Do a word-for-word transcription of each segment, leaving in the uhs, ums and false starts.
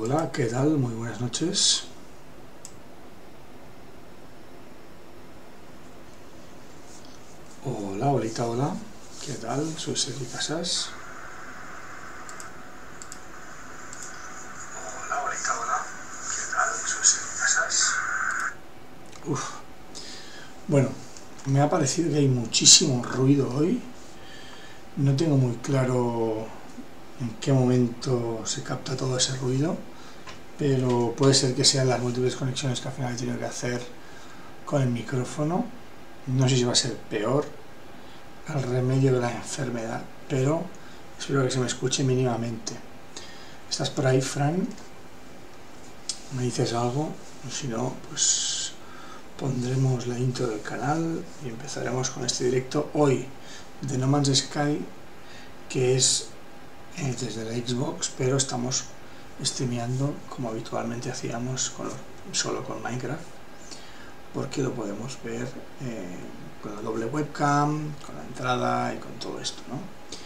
Hola, ¿qué tal? Muy buenas noches. Hola, holita, hola. ¿Qué tal? Soy Sergi Casas. Hola, holita, hola. ¿Qué tal? Soy Sergi Casas. Uf. Bueno, me ha parecido que hay muchísimo ruido hoy. No tengo muy claro en qué momento se capta todo ese ruido, pero puede ser que sean las múltiples conexiones que al final he tenido que hacer con el micrófono. No sé si va a ser peor el remedio de la enfermedad, pero espero que se me escuche mínimamente. ¿Estás por ahí, Fran? ¿Me dices algo? Si no, pues pondremos la intro del canal y empezaremos con este directo hoy de No Man's Sky, que es eh, desde la Xbox, pero estamos streameando como habitualmente hacíamos con, solo con Minecraft, porque lo podemos ver eh, con la doble webcam, con la entrada y con todo esto, ¿no?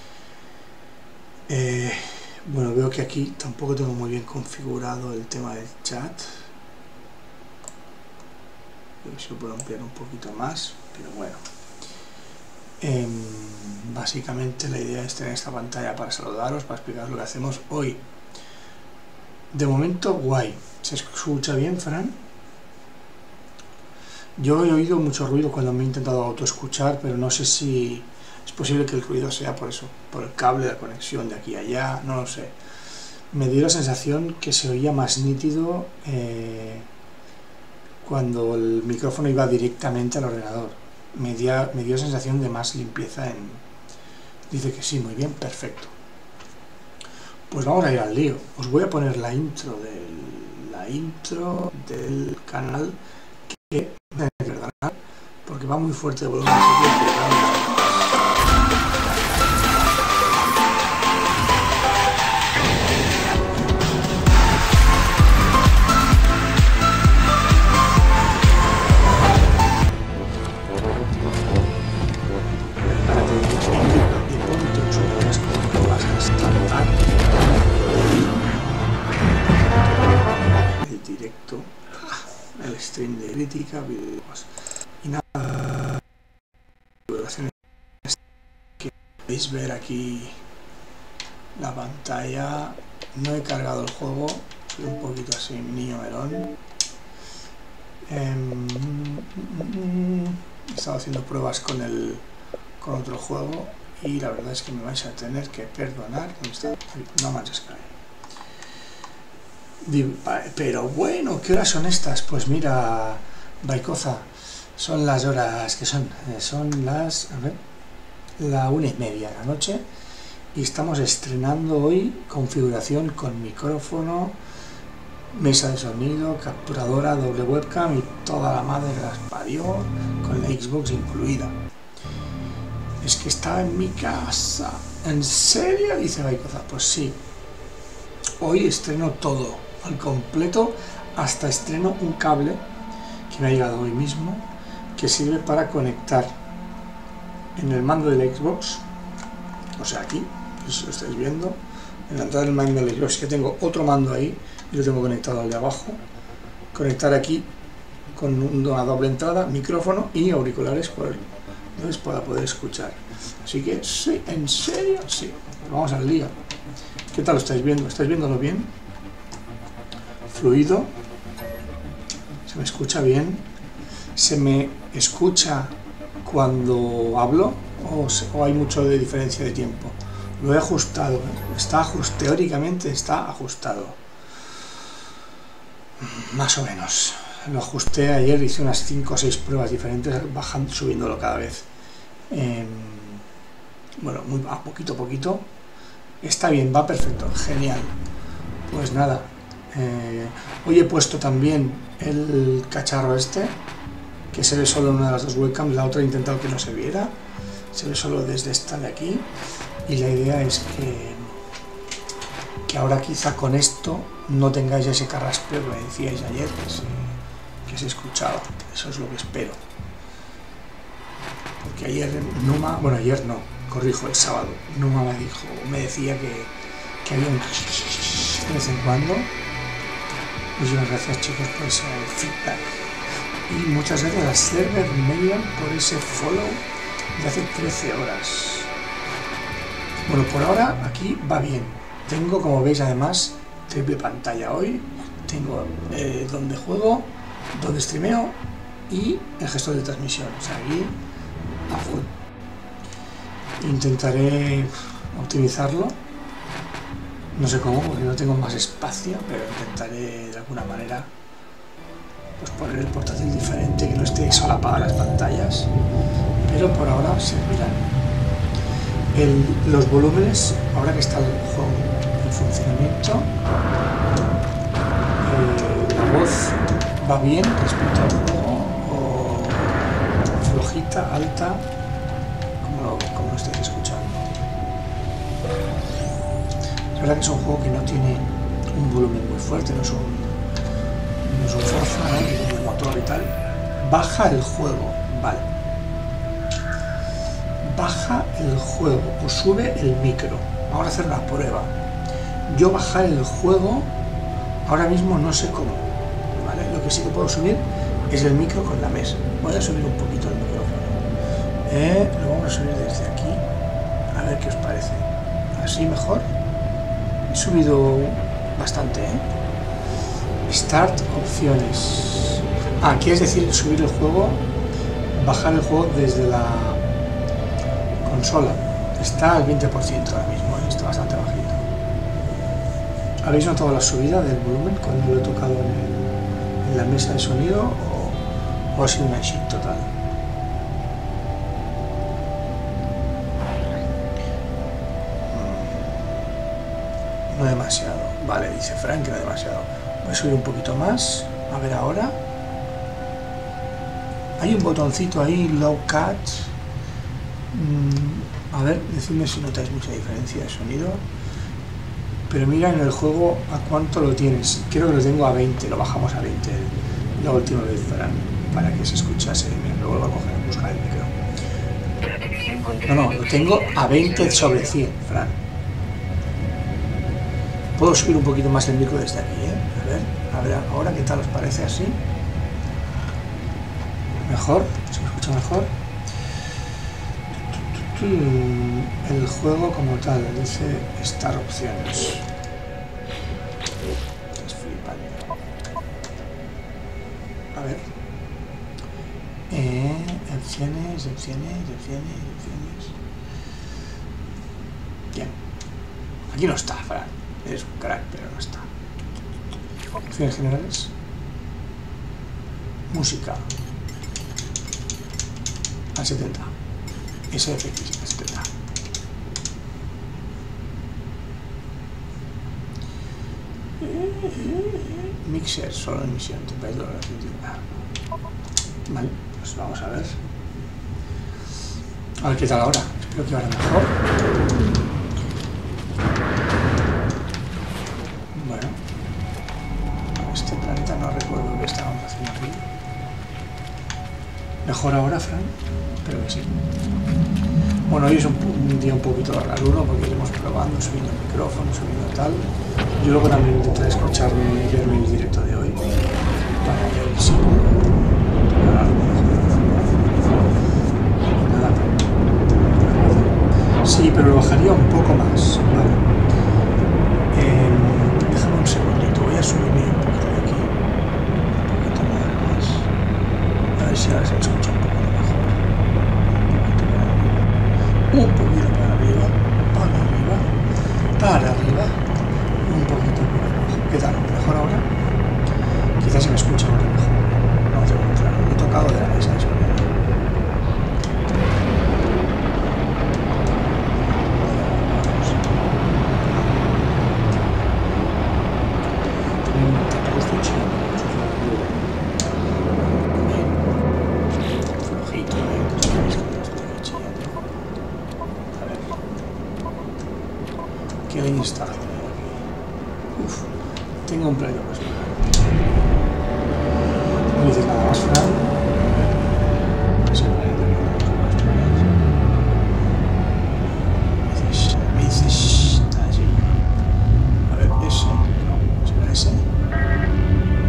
Eh, bueno, veo que aquí tampoco tengo muy bien configurado el tema del chat. A ver si lo puedo ampliar un poquito más, pero bueno. Eh, básicamente la idea es tener esta pantalla para saludaros, para explicaros lo que hacemos hoy. De momento, guay. ¿Se escucha bien, Fran? Yo he oído mucho ruido cuando me he intentado autoescuchar, pero no sé si es posible que el ruido sea por eso, por el cable de la conexión de aquí a allá, no lo sé. Me dio la sensación que se oía más nítido eh, cuando el micrófono iba directamente al ordenador. Me dio, me dio sensación de más limpieza en... Dice que sí, muy bien, perfecto. Pues vamos a ir al lío. Os voy a poner la intro del, la intro del canal, que me que perdonar porque va muy fuerte de volumen. El directo, el stream de crítica, videos y nada, que podéis ver aquí la pantalla. No he cargado el juego, soy un poquito así niño melón. Eh, he estado haciendo pruebas con el con otro juego y la verdad es que me vais a tener que perdonar. ¿Dónde está? No Man's Sky. Pero bueno, ¿qué horas son estas? Pues mira, Baicoza, son las horas que son, son las, a ver, la una y media de la noche y estamos estrenando hoy configuración con micrófono, mesa de sonido, capturadora, doble webcam y toda la madre que las parió, con la Xbox incluida. Es que estaba en mi casa. ¿En serio? Dice Baicoza. Pues sí, hoy estreno todo al completo, hasta estreno un cable que me ha llegado hoy mismo, que sirve para conectar en el mando del Xbox, o sea aquí, si lo estáis viendo, en la entrada del mando del Xbox, que tengo otro mando ahí y lo tengo conectado al de abajo, conectar aquí con una doble entrada, micrófono y auriculares por el, entonces para poder escuchar. Así que sí, en serio, sí. Vamos al lío. ¿Qué tal lo estáis viendo? ¿Estáis viéndolo bien? Fluido. ¿Se me escucha bien? ¿Se me escucha cuando hablo? ¿O, se, o hay mucho de diferencia de tiempo? Lo he ajustado. ¿eh? Está ajust, teóricamente está ajustado. Más o menos. Lo ajusté ayer, hice unas cinco o seis pruebas diferentes, bajando, subiéndolo cada vez. Eh, bueno, muy, a poquito a poquito. Está bien, va perfecto, genial. Pues nada, eh, hoy he puesto también el cacharro este, que se ve solo en una de las dos webcams, la otra he intentado que no se viera, se ve solo desde esta de aquí, y la idea es que, que ahora quizá con esto no tengáis ese carraspeo que me decíais ayer, que se, que se escuchaba, eso es lo que espero. Porque ayer Numa, bueno ayer no, corrijo, el sábado, Numa me dijo, me decía que, que había un de vez en cuando, Muchísimas gracias, chicos, por ese feedback. Y muchas gracias a Server Median por ese follow de hace trece horas. Bueno, por ahora aquí va bien. Tengo, como veis, además, triple pantalla hoy. Tengo eh, donde juego, donde streameo y el gestor de transmisión. O sea, aquí a full. Intentaré optimizarlo. No sé cómo, porque no tengo más espacio, pero intentaré de alguna manera pues poner el portátil diferente, que no esté solapada las pantallas. Pero por ahora servirán. El, los volúmenes, ahora que está el juego en funcionamiento, eh, la voz va bien respecto al juego, o flojita, alta, como lo, como lo estáis escuchando. Es verdad que es un juego que no tiene un volumen muy fuerte, no es un, no es un Forza, ¿no? Que tiene motor y tal. Baja el juego, vale. Baja el juego o sube el micro. Vamos a hacer una prueba. Yo bajar el juego ahora mismo no sé cómo, ¿vale? Lo que sí que puedo subir es el micro con la mesa. Voy a subir un poquito el micrófono. Eh, lo vamos a subir desde aquí. A ver qué os parece. Así mejor. He subido bastante, ¿eh? Start opciones. Ah, quieres decir subir el juego, bajar el juego desde la consola. Está al veinte por ciento ahora mismo, ¿eh? Está bastante bajito. ¿Habéis notado la subida del volumen cuando lo he tocado en, el, en la mesa de sonido o, o ha sido una shit total? No demasiado. Vale, dice Frank que no demasiado. Voy a subir un poquito más. A ver ahora. Hay un botoncito ahí, low cut. Mm, a ver, decidme si notáis mucha diferencia de sonido. Pero mira en el juego a cuánto lo tienes. Creo que lo tengo a veinte, lo bajamos a veinte la última vez, Fran, para que se escuchase. Mira, lo vuelvo a coger, a buscar el micro. No, no, lo tengo a veinte sobre cien, Fran. Puedo subir un poquito más el micro desde aquí, ¿eh? A ver, a ver, ahora qué tal os parece así. ¿Mejor? ¿Se me escucha mejor? El juego como tal, dice estar opciones. Es flipante. A ver. Eh, opciones, opciones, opciones, opciones. Bien. Aquí no está, Fran. Es un crack, pero no está. Opciones generales. Música. A setenta. S F X a setenta. Mixer, solo emisión. Vale, pues vamos a ver. A ver qué tal ahora. Espero que ahora mejor. Bueno, este planeta no recuerdo que estábamos haciendo aquí. Mejor ahora, Fran, pero que sí. Bueno, hoy es un, un día un poquito raro porque iremos probando, subiendo el micrófono, subiendo tal. Yo luego también intentaré escucharme y verme el directo de hoy para ver si puedo tocar algo mejor. Nada. Sí, pero lo bajaría un poco más, ¿vale? Eh, déjame un segundito, voy a subirme un poquito de aquí, un poquito más, a ver si ahora se escucha un poco mejor, un poquito para arriba, para arriba, para arriba, un poquito para abajo. ¿Qué tal? ¿Mejor ahora? Quizás se me escucha ahora mejor, no tengo muy claro, lo he tocado de la mesa de sonido. ¿Qué línea está? Uf, tengo un pleno pues. No dices nada más, Fran. Me dices, está allí. A ver, ese. ¿Será ese?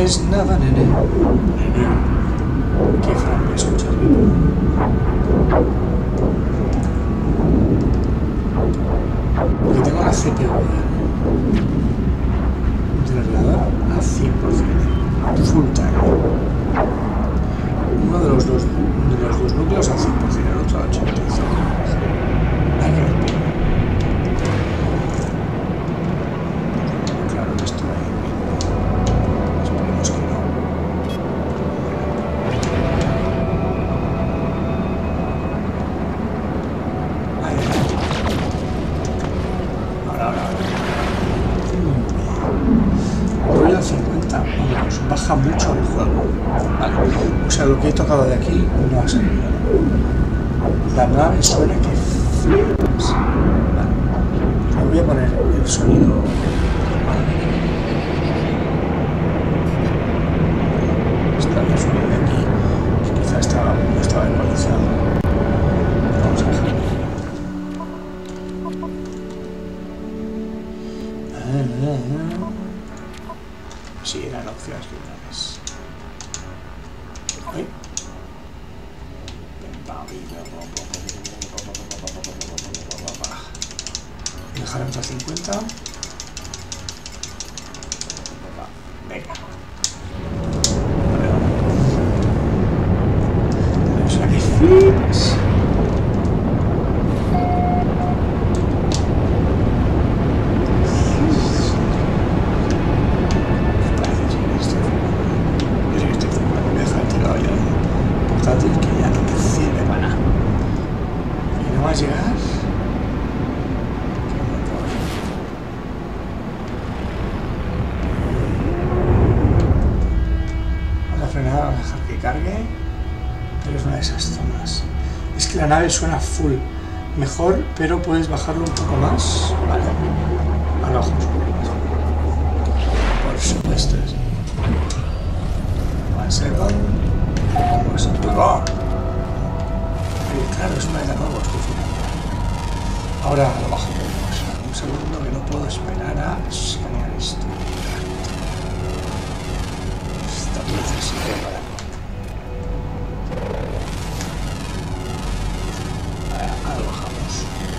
dices nada, nene. Nene. Qué Fran me escuchas bien. Porque tengo la C P U del ordenador a cien por cien. Full time. Uno de los dos, de los dos núcleos al cien por cien, el otro al ochenta y cinco por cien. Hay que ver. Claro que esto ahí. Esperemos que no. Ahí está. Ahora, ahora, ahora. Voy al cincuenta. Vamos, baja mucho el juego. Vale. O sea, lo que he tocado de aquí no ha salido. La nave suena que flipas. Vale. Le voy a poner el sonido. Está el sonido de aquí, que quizá estaba, no estaba ecualizado. Vamos a dejarlo. Sí, eran opciones finales. Ay. Dejaremos a cincuenta. Venga. Tenemos la que flipas. Llegar vamos a frenar, vamos a dejar que cargue, pero es una de esas zonas. Es que la nave suena full mejor, pero puedes bajarlo un poco más. Vale, ahora bajamos un poco más, por supuesto. One second. Vamos a probar. Claro, es una de las nuevas. Ahora lo bajo un poco más. Un segundo que no puedo esperar a escanear esto. Esta necesidad para mí. Ahora lo bajamos.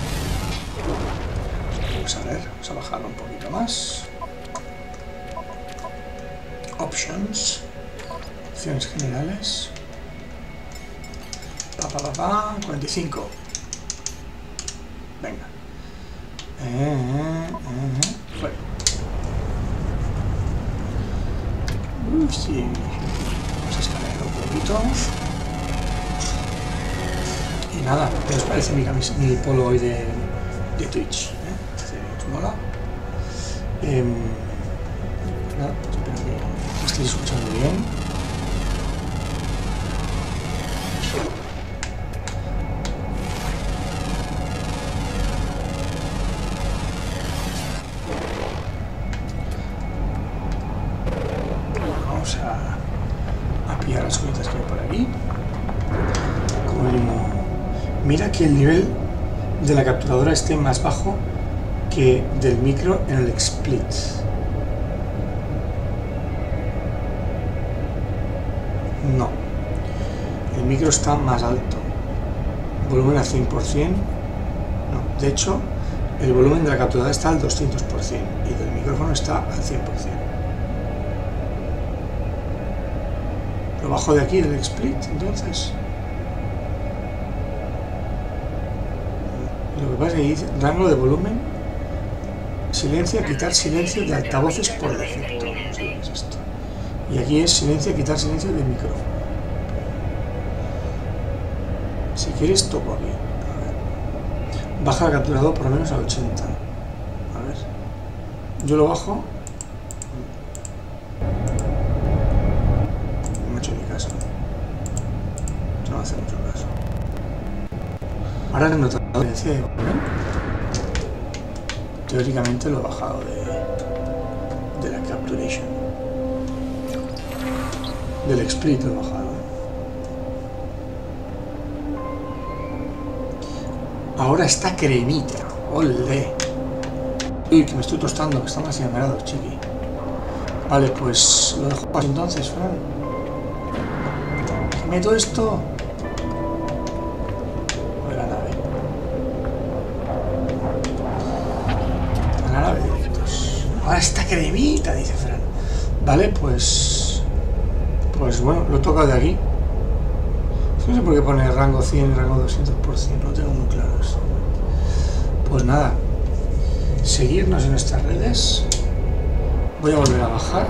Vamos a ver, vamos a bajarlo un poquito más. Options. Opciones generales. Pa, pa, pa, pa, cuarenta y cinco. Venga. Eh, eh, eh. Bueno. Uf, sí. Vamos a escanear un poquito. Y nada, ¿qué os parece mi, camisa, mi polo hoy de, de Twitch? ¿Eh? ¿Os mola? Eh, nada, espero que lo estéis escuchando bien. Mira que el nivel de la capturadora esté más bajo que del micro en el split. No. El micro está más alto. Volumen al cien por cien. No. De hecho, el volumen de la capturadora está al doscientos por cien y del micrófono está al cien por cien. Lo bajo de aquí del split, entonces. Lo que pasa es que dice rango de volumen, silencio, quitar silencio de altavoces por defecto. No sé qué es esto. Y aquí es silencio, quitar silencio del micrófono. Si quieres, toco aquí. A ver. Baja el capturador por lo menos a ochenta. A ver. Yo lo bajo. No me he hecho ni caso. No hace mucho caso. Ahora he notado la diferencia de volumen. Teóricamente lo he bajado de, de la capturation. Del split lo he bajado. Ahora está cremita. ¡Olé! Uy, que me estoy tostando, que está más enamorado, chiqui. Vale, pues lo dejo así entonces, Fran. ¿Qué meto esto? A la nave. A la nave de directos. Ahora esta cremita, dice Fran. Vale, pues... Pues bueno, lo toca de aquí. No sé por qué pone rango cien y rango doscientos por cien, no tengo muy claro eso. Pues nada, seguirnos en nuestras redes. Voy a volver a bajar.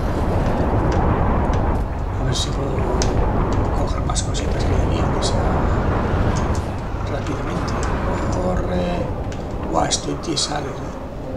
A ver si puedo coger más cositas que debían que sea rápidamente. Corre. Guau, estoy tiesales, ¿eh?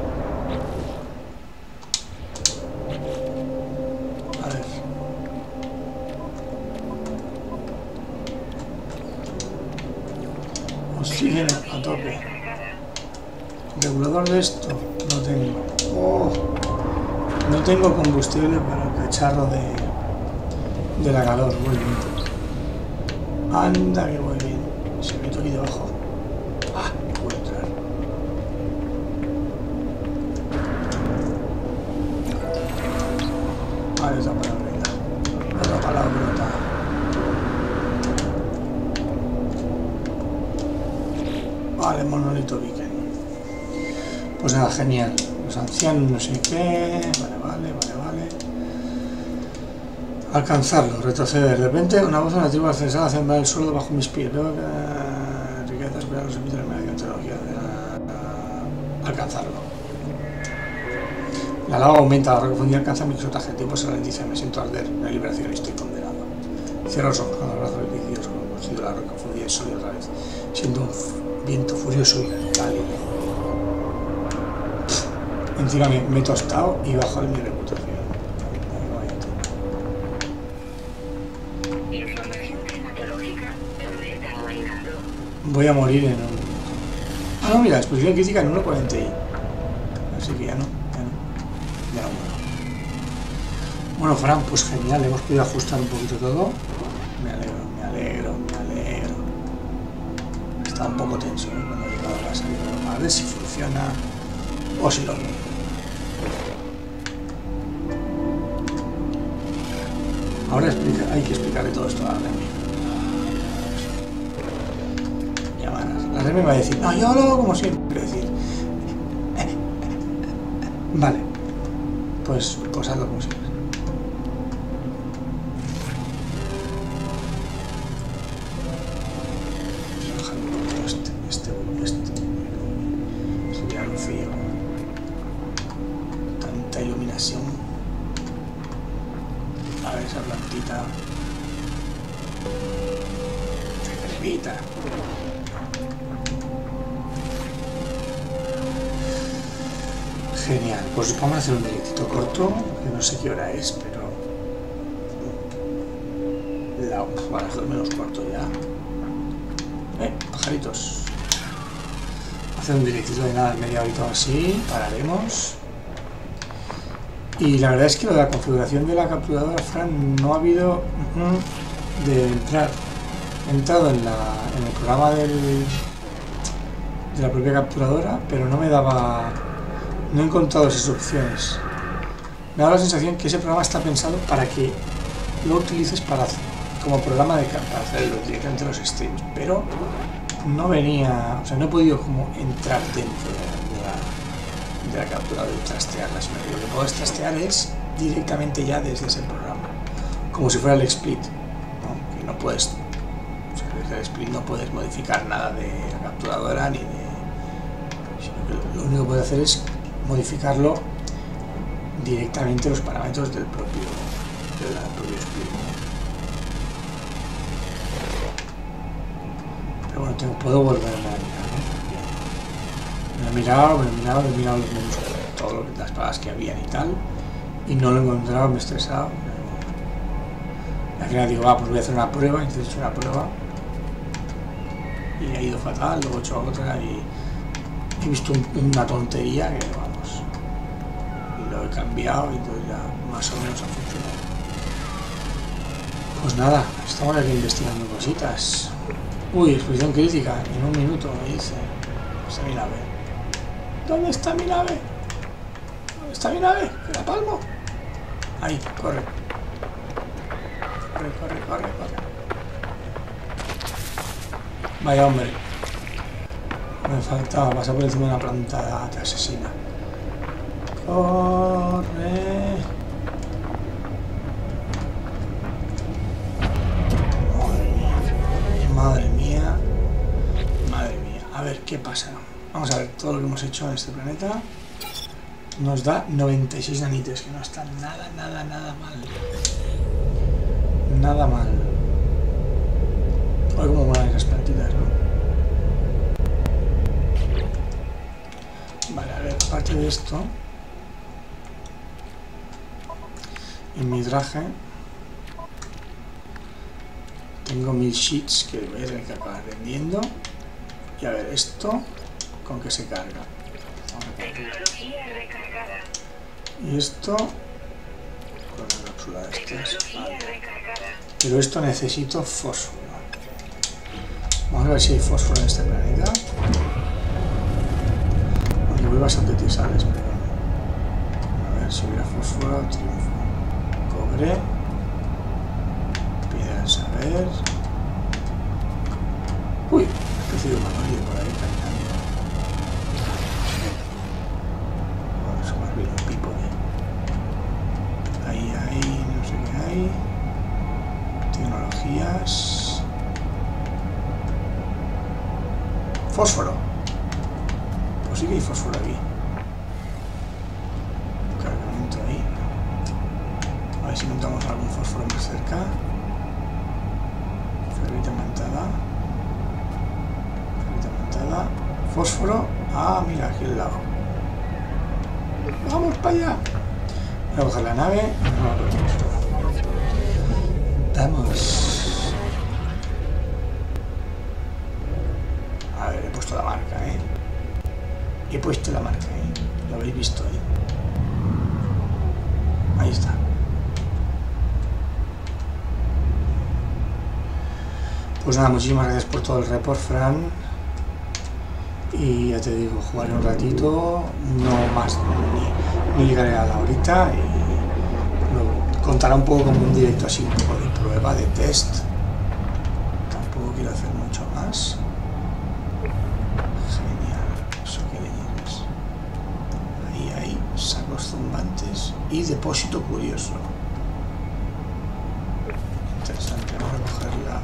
Oxígeno a tope. Regulador de esto no tengo. Oh, no tengo combustible para el cacharro de, de la calor. Muy bien. Anda que voy bien. Se meto aquí debajo. Ah, no puedo entrar. Vale, otra palabrita. Otra palabrota. Vale, monolito Viken. Pues nada, genial. Los ancianos no sé qué. Vale, vale, vale, vale. Alcanzarlo, retroceder. De repente, una voz nativa accesada a sembrar el suelo bajo mis pies. Veo que uh, riquezas, pero los emite la media tecnología. Uh, alcanzarlo. La lava aumenta, la profundidad alcanza mi exotaje. El tiempo se ralentiza, me siento arder. La liberación, estoy condenado. Cierro los ojos con los brazos viciosos, como conocido la roca fundida y soy otra vez. Siento un viento furioso y cálido. Encima me, me he tostado y bajo mi reputación. Voy a morir en un... Ah, no, mira, exposición crítica en uno cuarenta y... Así que ya no, ya no. Ya no muero. Bueno, Fran, pues genial, hemos podido ajustar un poquito todo. Me alegro, me alegro, me alegro. Estaba un poco tenso, ¿eh? Cuando he llegado a casa. A ver si funciona o si lo no. Ahora explica, hay que explicarle todo esto a la Remy. Llamadas. La Remy va a decir, no, yo lo hago como siempre. Decir, vale, pues, pues hazlo como siempre. Este, este, este. Esto ya lo fío. Tanta iluminación. A ver esa plantita. Esa cremita. Genial, pues vamos a hacer un directito corto, que no sé qué hora es, pero... La... Vale, a las dos menos cuarto ya. Eh, pajaritos. Hacer un directito de nada, media horita o así, pararemos. Y la verdad es que lo de la configuración de la capturadora, Fran, no ha habido mm, de entrar. He entrado en, la, en el programa del, de la propia capturadora, pero no me daba... No he encontrado esas opciones. Me da la sensación que ese programa está pensado para que lo utilices para hacer, como programa de para hacerlo directamente los streams, pero no venía, o sea, no he podido como entrar dentro de la, de la capturadora y trastearla. Lo que puedo trastear es directamente ya desde ese programa, como si fuera el split, ¿no? Que no puedes, o sea, desde el split no puedes modificar nada de la capturadora ni de, sino que lo único que puedes hacer es modificarlo directamente los parámetros del propio, del propio split. Pero bueno, tengo, puedo volver a mirar, ¿no? Me he mirado, me he mirado, me he mirado los menús, todas las palabras que habían y tal, y no lo he encontrado, me he estresado. Y al final digo, ah, pues voy a hacer una prueba, entonces he hecho una prueba y ha ido fatal, luego he hecho otra y he visto un, una tontería que vamos, y lo he cambiado y entonces ya más o menos ha funcionado. Pues nada, estamos aquí investigando cositas. Uy, exposición crítica, en un minuto me dice. ¿Dónde está mi nave? ¿Dónde está mi nave? ¿Dónde está mi nave? ¿Que la palmo? Ahí, corre. Corre, corre, corre, corre. Vaya hombre. Me faltaba pasar por encima de una planta de asesina. Corre. Madre mía. Madre mía. A ver, ¿qué pasa? Vamos a ver todo lo que hemos hecho en este planeta. Nos da noventa y seis nanites, que no está nada, nada, nada mal. Nada mal. Hay como buenas las plantitas, ¿no? Vale, a ver, aparte de esto, en mi traje tengo mil sheets que voy a tener que acabar vendiendo. Y a ver, esto con que se carga. Tecnología recargada. Y esto con la cápsula de estas. Vale. Recargada. Pero esto necesito fósforo. Vamos a ver si hay fósforo en este planeta. Aunque voy bastante tisales, pero a ver si hubiera fósforo, triunfo. Cobre. Piedra del saber. Uy, he recibido un manolillo por ahí caminando. Bueno, eso más bien un pipo, ¿eh? Ahí, ahí, no sé qué hay. Tecnologías. Fósforo. Pues sí que hay fósforo aquí. Cargamento ahí. A ver si encontramos algún fósforo más cerca. Ferrita mantada. Ferrita mantada. Fósforo. Ah, mira, aquí al lado. Vamos para allá. Voy a coger la nave. Vamos. A ver, he puesto la marca, ¿eh? He puesto la marca, ¿eh? Lo habéis visto ahí. Ahí está. Pues nada, muchísimas gracias por todo el report, Fran. Y ya te digo, jugaré un ratito, no más, ni, ni llegaré a la horita. Y lo contará un poco como un directo así, un poco de prueba, de test. Tampoco quiero hacer mucho más. Sacos zumbantes y depósito curioso. Interesante, vamos a cogerla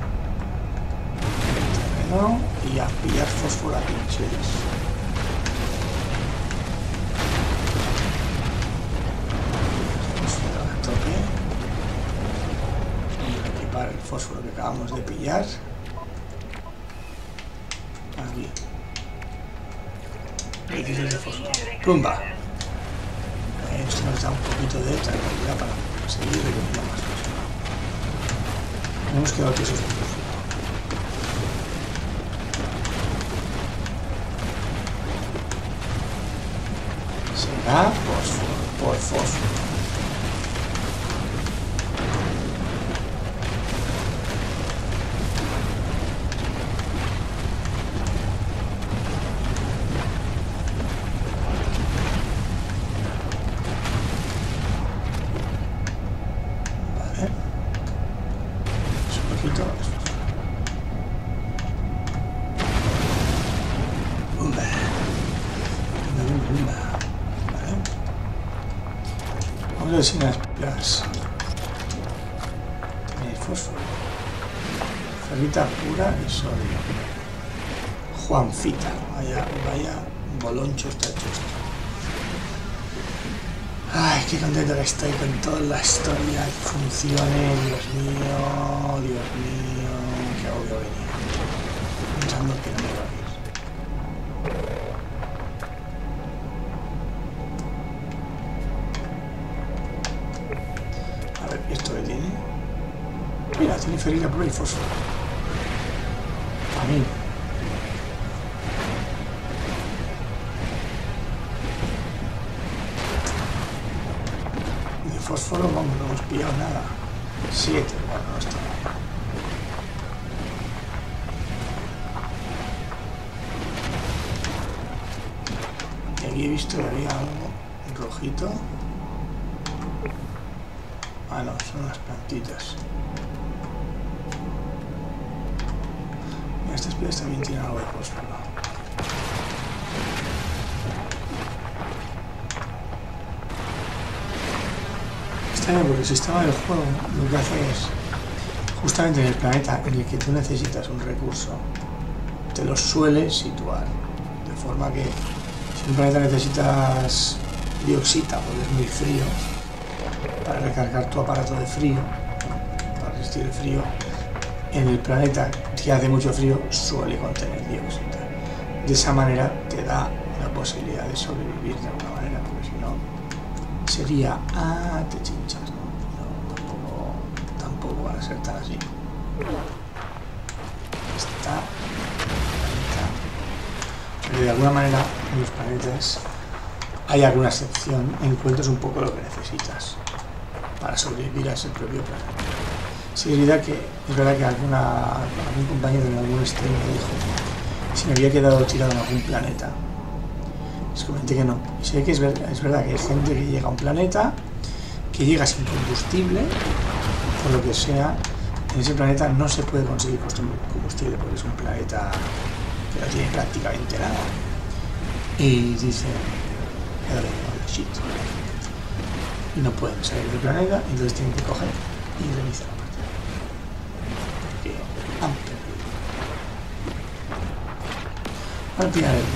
el terreno y a pillar fósforo a pinches. Fósforo a tope. Vamos a equipar el fósforo que acabamos de pillar. Aquí. dieciséis de fósforo. ¡Plumba! Esto nos da un poquito de tranquilidad para seguir recogiendo más fósforo. Hemos quedado pisos de fósforo. Será fósforo, por fósforo. Sin las pilas. Tenéis fósforo. Ferrita pura y sodio. Juanfita. Vaya, vaya boloncho está hecho esto. Ay, qué contento que estoy con toda la historia. Funcione, Dios mío, Dios mío. Qué obvio venía. Pensando que no me iba a ir. ¿Esto que tiene? Mira, tiene ferrita pura y fósforo. A mí. De fósforo, vamos, no hemos pillado nada. Siete, bueno, no está mal. Y aquí he visto que había algo rojito. Ah, no, son las plantitas. Mira, esta especie también tiene algo de fósforo. Está bien porque el sistema del juego lo que hace es, justamente en el planeta en el que tú necesitas un recurso, te lo suele situar. De forma que si en un planeta necesitas dioxita porque es muy frío, para recargar tu aparato de frío, para resistir el frío, en el planeta que hace mucho frío suele contener dioxita. De esa manera te da la posibilidad de sobrevivir de alguna manera, porque si no sería, ah, te chinchas, ¿no? No, tampoco, tampoco van a ser tan así. Está, está. Pero de alguna manera en los planetas hay alguna excepción, encuentras un poco lo que necesitas para sobrevivir a ese propio planeta. Sí, es verdad que, es verdad que alguna, algún compañero en algún stream me dijo si me había quedado tirado en algún planeta. Les comenté que no. Y sé que es verdad, es verdad que hay gente que llega a un planeta, que llega sin combustible, por lo que sea, en ese planeta no se puede conseguir combustible porque es un planeta que no tiene prácticamente nada. Y dice, shit. Y no pueden salir del planeta, entonces tienen que coger y reiniciar la partida. Porque han perdido. Al final el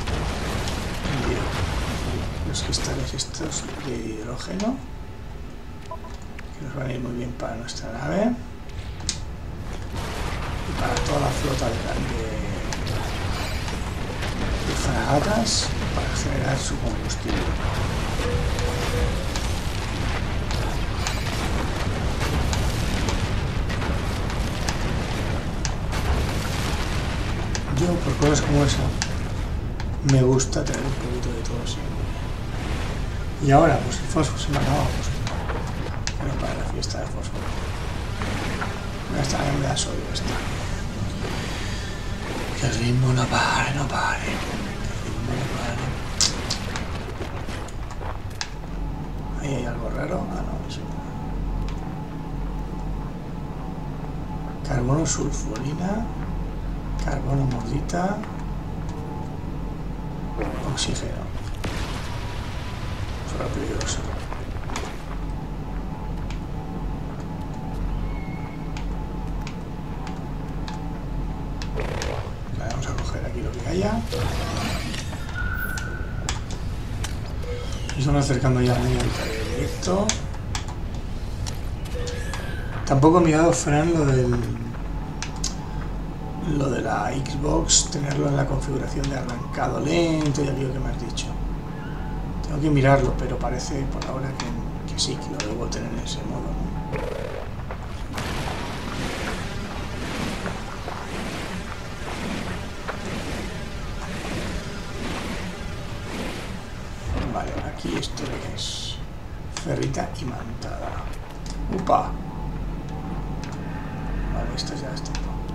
los cristales estos de hidrógeno que nos van a ir muy bien para nuestra nave y para toda la flota de, de, de fragatas para generar su combustible. Yo, por cosas como esa, me gusta tener un poquito de todo siempre. Y ahora, pues el fósforo se me ha acabado, pues que no para la fiesta de fósforo. Esta me da sodio esta. Que el ritmo no pare, no pare. Que el ritmo no pare. Ahí hay algo raro. Ah, no, eso no. Carbono, sulfurina. Carbono, mordita. Oxígeno. Fuera peligroso. Vale, vamos a coger aquí lo que haya. Y estamos acercando ya a medio del directo. Tampoco he mirado, Fran, lo del lo de la Xbox, tenerlo en la configuración de arrancado lento y aquello que me has dicho. Tengo que mirarlo, pero parece por ahora que, que sí, que lo debo tener en ese modo, ¿no? Vale, aquí esto es ferrita imantada. ¡Upa! Vale, esto ya está.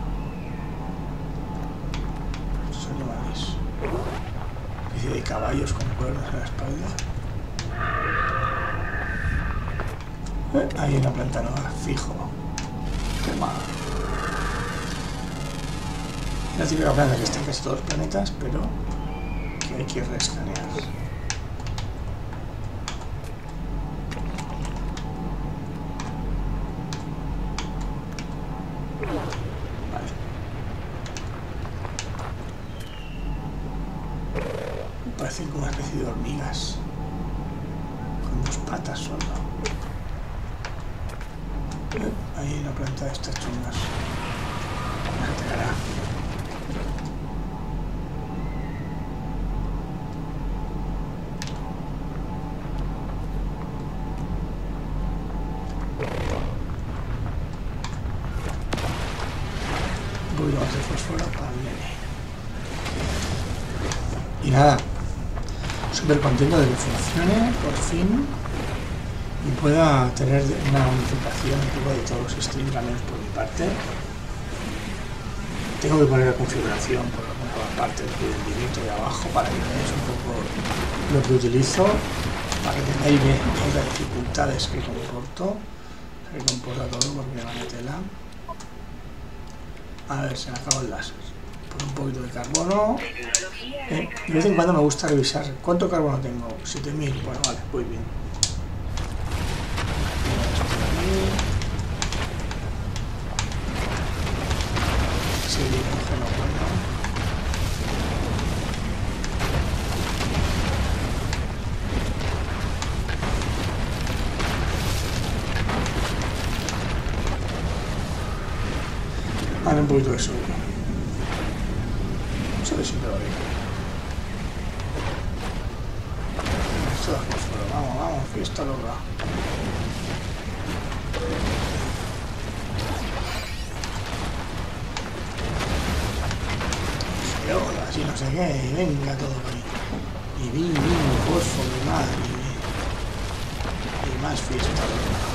Son animales. Especie de caballos con cuerdas en la espalda. Eh, ahí hay una planta nueva, fijo. Toma. La típica planta que está en casi todos los planetas, pero que hay que reescanear. Parecen como una especie de hormigas con dos patas solo. Eh, ahí hay una planta de estas chungas. Me atacará. Un poquito más de fósforo para el nene. Y nada. Súper contento de que funcione por fin y pueda tener una unificación un poco de todos los streams, al menos por mi parte. Tengo que poner la configuración por alguna parte del directo de abajo para que veáis un poco lo que utilizo, para que tengáis bien las dificultades que comporto. Recomposa todo porque me van a tela. A ver, se me acabó el láser. Por un poquito de carbono. Eh, de vez en cuando me gusta revisar cuánto carbono tengo. siete mil. Bueno, vale, muy bien. Sí, hidrógeno, bueno. Vale, un poquito de sodio. Sodio siempre va bien. Esto da fósforo. Vamos, vamos, fiesta loca. Geodas y no sé qué, y venga todo por ahí. Y vino, vino, fósforo y más, y, y más fiesta loca.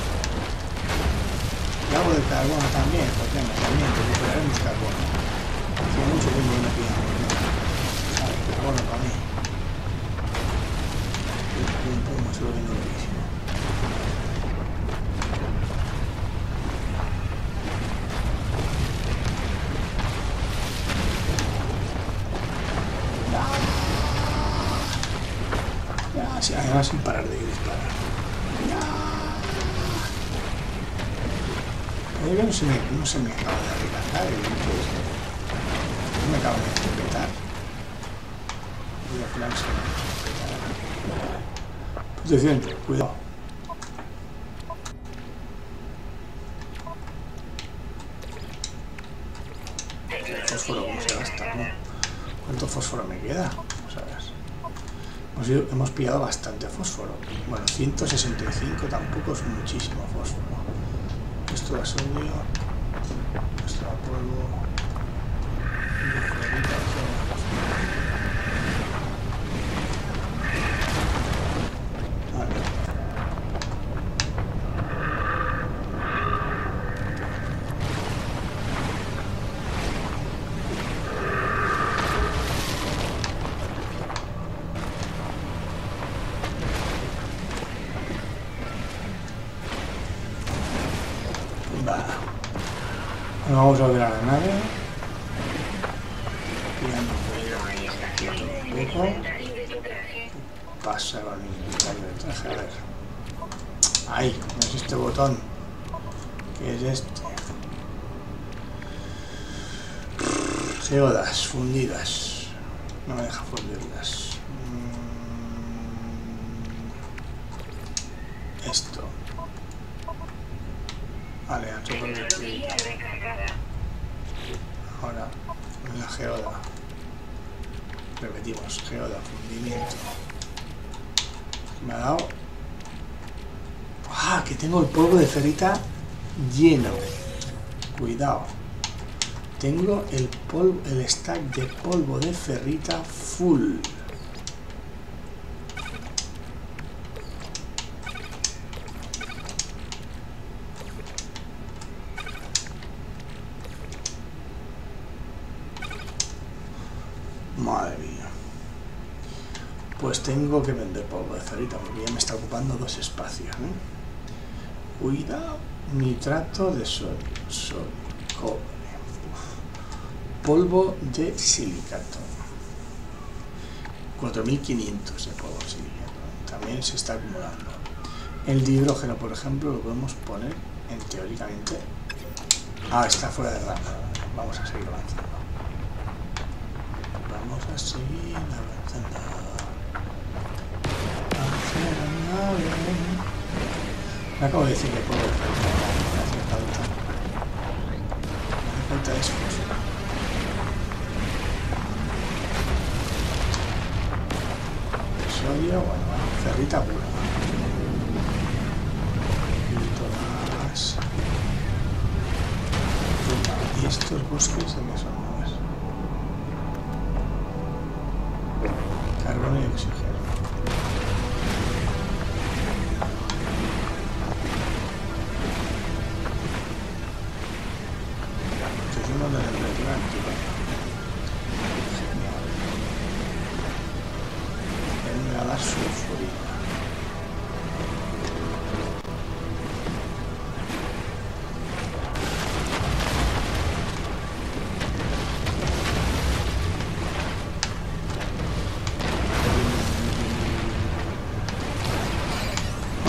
Y algo de carbono también, porque no, también recuperaremos carbono. Hace mucho tiempo que no pillamos, ¿no? ¿Sabes? Carbono para mí. Pum, pum, me suelo viendo loquísimo. Ya, sí, además sin parar de disparar. Yo no se me, no se me acaba de recargar el pues, no me acaba de petar. Voy a plan se me petar. Posición, cuidado. El fósforo, ¿cómo se gasta? ¿No? ¿Cuánto fósforo me queda? ¿Sabes? Hemos, ido, hemos pillado bastante fósforo. Bueno, ciento sesenta y cinco tampoco es muchísimo fósforo. Esto da sodio, esto da polvo, vale. Bueno, vamos a volver a la nave. Un poco. Pasa con el inventario del traje, a ver. Ahí, no es este botón. ¿Qué es este? Geodas fundidas. No me deja fundirlas. Esto. Vale, a todo el ahora en la geoda. Repetimos, geoda, fundimiento. Me ha dado. ¡Ah! Que tengo el polvo de ferrita lleno. Cuidado. Tengo el polvo, el stack de polvo de ferrita full. Madre mía. Pues tengo que vender polvo de ferrita porque ya me está ocupando dos espacios, ¿eh? Cuidado. Nitrato de sodio, sodio, cobre. Uf. Polvo de silicato. cuatro mil quinientos de polvo de silicato. También se está acumulando. El dihidrógeno, por ejemplo, lo podemos poner en teóricamente. Ah, está fuera de rango. Vamos a seguir avanzando. Vamos a seguir avanzando. Me acabo de decir que puedo hacer falta. Me falta eso. Sodio, bueno, ferrita pura. Y todas. Y estos bosques de que son nuevos. Carbono y oxígeno. Protección de la temperatura activa. Genial. Él me va a dar sulfurina.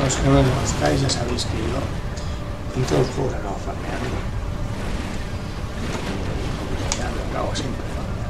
los que no me conozcáis ya sabéis que yo en todos los juegos acabo farmeando. Ya lo acabo siempre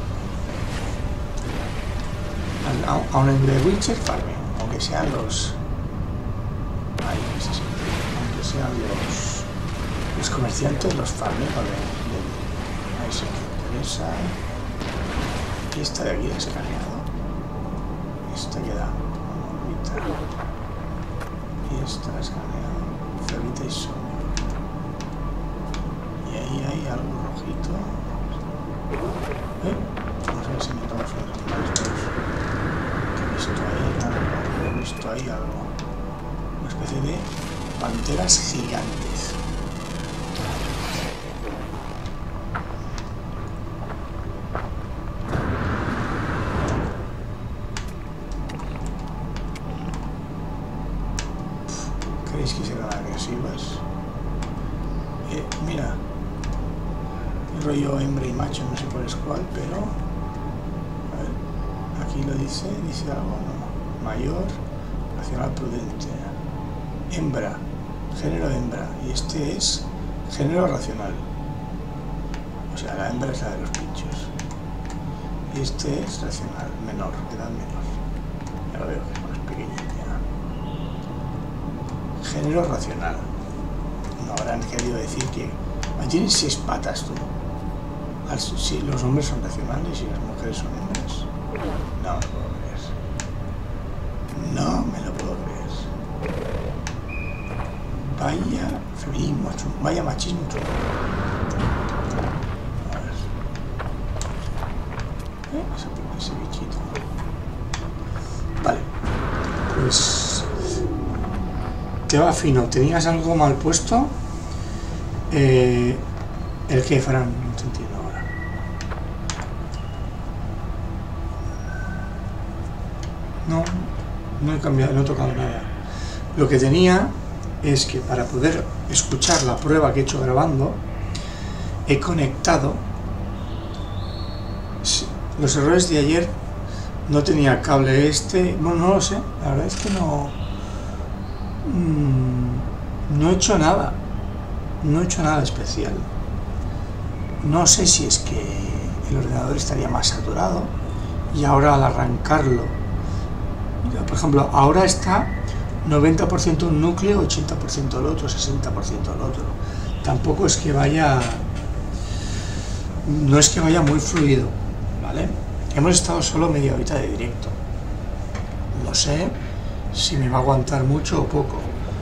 farmeando. Aún en The Witcher farmeo, aunque sean los... Ay, no sé si... aunque sean los... los comerciantes, los farmeo de... de... Ahí sí que interesa. Y esta de aquí la he escaneado. Esta queda ahorita. Y esta la he escaneado. Ferrita y sombra. Y ahí hay algo rojito. ¿Eh? Vamos a ver si me tomo los estos. He visto ahí algo. He visto ahí algo. Una especie de panteras gigantes. ¿Creéis que serán agresivas? Eh, mira, el rollo hembra y macho, no sé cuál es cuál, pero a ver, aquí lo dice, dice algo, no, mayor, racional prudente, hembra, género hembra, y este es género racional, o sea, la hembra es la de los pinchos, y este es racional, menor, edad menor, ya lo veo que es más pequeñita. Género racional. No habrán querido decir que tienes seis patas tú. Si los hombres son racionales y las mujeres son hembras. No me lo puedo creer. No me lo puedo creer. Vaya feminismo, vaya machismo. A ver. ¿Eh? Ese, ese bichito. Vale. Pues... te va fino, tenías algo mal puesto. Eh, el que Fran, no te entiendo ahora. No, no he cambiado, no he tocado nada. Lo que tenía es que para poder escuchar la prueba que he hecho grabando, he conectado. Los errores de ayer no tenía cable este, bueno, no lo sé, la verdad es que no. No he hecho nada, no he hecho nada especial. No sé si es que el ordenador estaría más saturado y ahora al arrancarlo, por ejemplo, ahora está noventa por ciento un núcleo, ochenta por ciento el otro, sesenta por ciento el otro. Tampoco es que vaya, no es que vaya muy fluido, ¿vale? Hemos estado solo media horita de directo. No sé si me va a aguantar mucho o poco.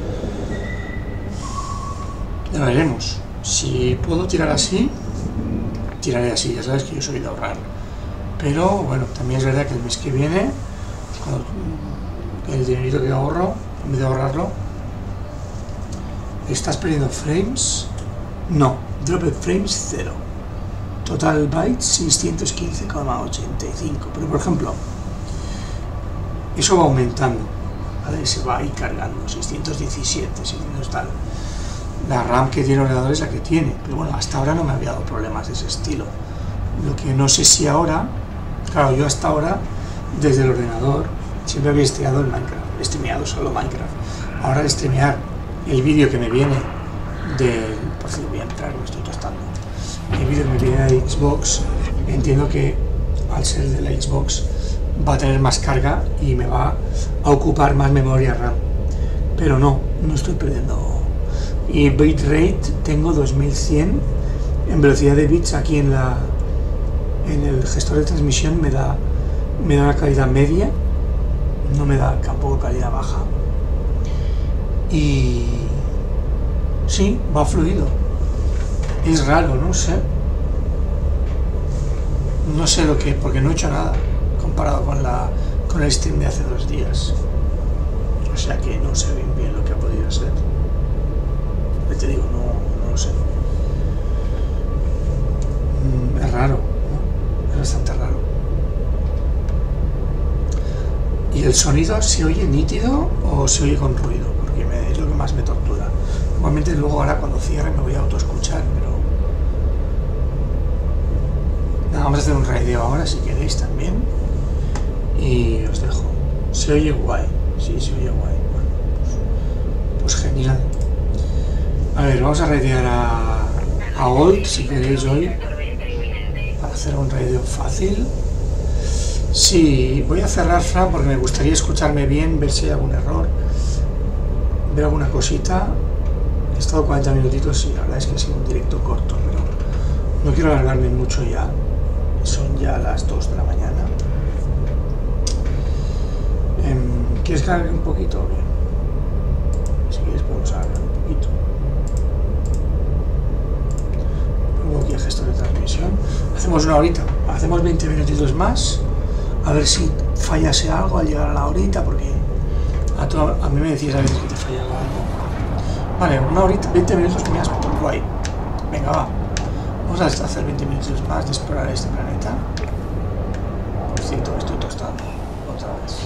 Ya veremos. Si puedo tirar así, tiraré así. Ya sabes que yo soy de ahorrar. Pero bueno, también es verdad que el mes que viene, cuando el dinerito que ahorro, en vez de ahorrarlo, ¿estás perdiendo frames? No, dropped frames cero. Total bytes seiscientos quince coma ochenta y cinco. Pero por ejemplo, eso va aumentando, ¿vale? Se va a ir cargando, seiscientos diecisiete, seiscientos tal. La RAM que tiene el ordenador es la que tiene, pero bueno, hasta ahora no me había dado problemas de ese estilo. Lo que no sé si ahora, claro, yo hasta ahora, desde el ordenador, siempre había streameado el Minecraft, he streameado solo Minecraft. Ahora al streamear el vídeo que me viene del, por cierto, voy a entrar, me estoy tostando, el vídeo que me viene de Xbox, entiendo que al ser de la Xbox va a tener más carga y me va a ocupar más memoria RAM, pero no, no estoy perdiendo. Y bitrate tengo dos mil cien en velocidad de bits. Aquí en la en el gestor de transmisión me da me da una calidad media, no me da tampoco calidad baja, y sí, va fluido. Es raro, no sé no sé lo que, porque no he hecho nada comparado con la con el stream de hace dos días, o sea que no sé bien bien lo que ha podido ser. Te digo, no, no lo sé. Mm, es raro, ¿no? Es bastante raro. ¿Y el sonido se oye nítido o se oye con ruido? Porque me, es lo que más me tortura. Igualmente luego ahora cuando cierre me voy a autoescuchar, pero... Nada, vamos a hacer un raideo ahora si queréis también. Y os dejo. Se oye guay. Sí, se oye guay. Bueno, pues Pues genial. A ver, vamos a raidear a, a Old, si queréis hoy, para hacer un raideo fácil. Sí, voy a cerrar, Fran, porque me gustaría escucharme bien, ver si hay algún error, ver alguna cosita. He estado cuarenta minutitos y la verdad es que ha sido un directo corto, pero no quiero alargarme mucho ya. Son ya las dos de la mañana. Eh, ¿Quieres cargar un poquito? Bien. Si quieres podemos alargar un poquito. Pongo aquí el gestor de transmisión. Hacemos una horita, hacemos veinte minutitos más. A ver si fallase algo al llegar a la horita, porque a, to, a mí me decías a veces que te fallaba algo. Vale, una horita, veinte minutos tenías guay. Venga, va. Vamos a hacer veinte minutos más de explorar este planeta. Por cierto, estoy tostado. Otra vez.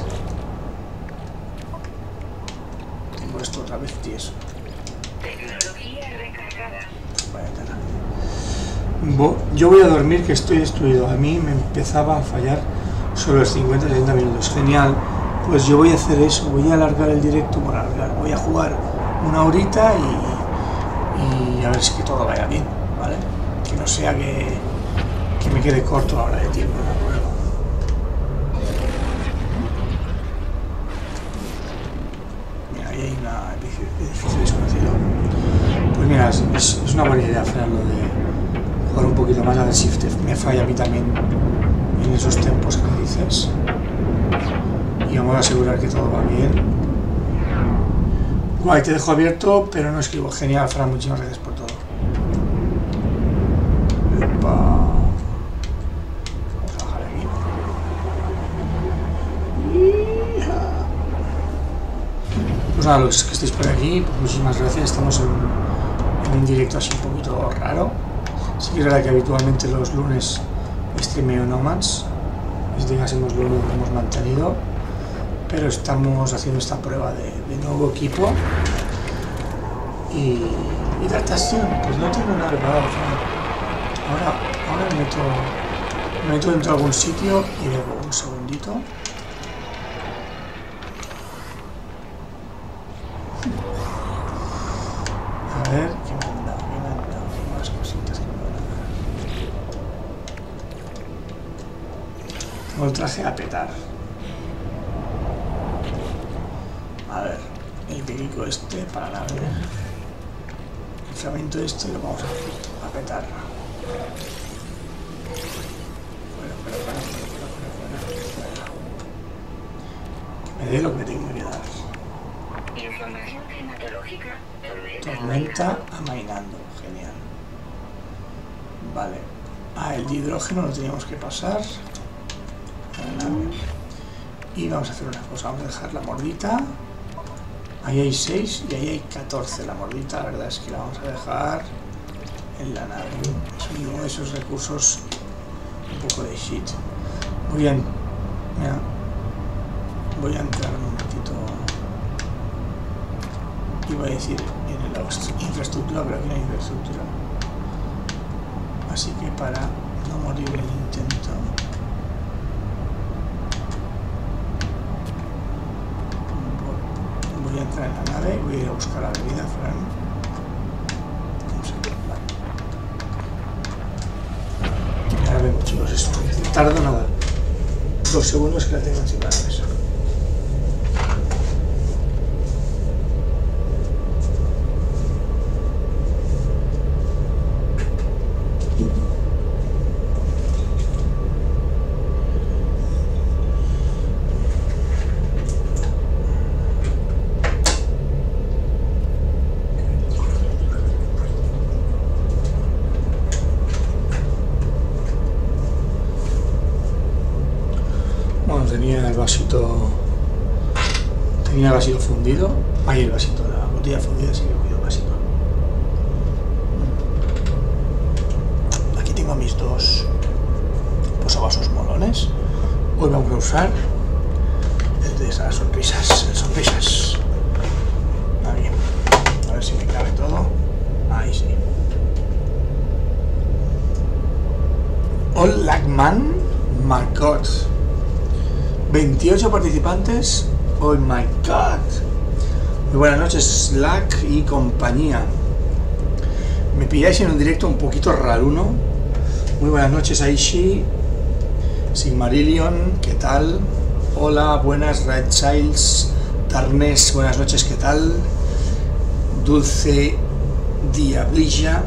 Tengo esto otra vez tieso. Tecnología recargada. Vaya tela. Yo voy a dormir, que estoy destruido. A mí me empezaba a fallar sobre los cincuenta a sesenta minutos. Genial. Pues yo voy a hacer eso. Voy a alargar el directo. Bueno, alargar. Voy a jugar una horita y, y a ver si que todo vaya bien, ¿vale? Que no sea que, que me quede corto la hora de tiempo. Mira, ahí hay una edificio desconocido. Pues mira, es, es una buena idea hacer lo de jugar un poquito más, a ver si me falla a mí también en esos tiempos que dices. Y vamos a asegurar que todo va bien. Guay, te dejo abierto, pero no escribo. Genial, Fran, muchísimas gracias por todo. Epa. Vamos a bajar aquí. Pues nada, los que estéis por aquí, pues muchísimas gracias. Estamos en, en un directo así un poquito raro. Sí que es verdad que habitualmente los lunes streameo Nomads. Desde que hacemos lo que hemos mantenido. Pero estamos haciendo esta prueba de, de nuevo equipo. Y, y adaptación, pues no tengo nada preparado. Ahora, ahora me meto, me meto dentro de algún sitio y luego un segundito. A ver, ¿qué me han dado? ¿Qué me han dado? Hay más cositas que me van a dar. Tengo el traje a petar. A ver, el pico este para la nave. El fragmento este lo vamos a, a petar. Fuera, fuera, fuera, fuera, fuera, fuera, fuera. Que me dé lo que me tengo que dar. Información climatológica. Tormenta amainando, genial. Vale. Ah, el de hidrógeno lo teníamos que pasar. A la nave. Y vamos a hacer una cosa, vamos a dejar la mordita. Ahí hay seis y ahí hay catorce. La mordita, la verdad es que la vamos a dejar en la nave. Es uno de esos recursos un poco de shit. Voy a, mira, voy a entrar un momentito. Iba a decir en la infraestructura, pero aquí no hay infraestructura. Así que para no morir en el intento. Voy a entrar en la nave y voy a ir a buscar la bebida, Fran. Un segundo, vale. Ahora vemos, chicos, esto. Tardo nada. Dos segundos que la tengo encima de la mesa. Tenía el vasito tenía el vasito fundido, ahí el vasito, la botella fundida, así que cuido el vasito. Aquí tengo mis dos posavasos molones. Hoy vamos a usar el de esas sonrisas, el sonrisas. Ahí. A ver si me cabe todo. Ahí sí. All Lagman, my god. veintiocho participantes. Oh my god. Muy buenas noches, Slack y compañía. Me pilláis en un directo un poquito raruno. Muy buenas noches, Aishi, Sigmarillion, ¿qué tal? Hola, buenas, Red Childs, Darnes, buenas noches, ¿qué tal? Dulce Diablilla.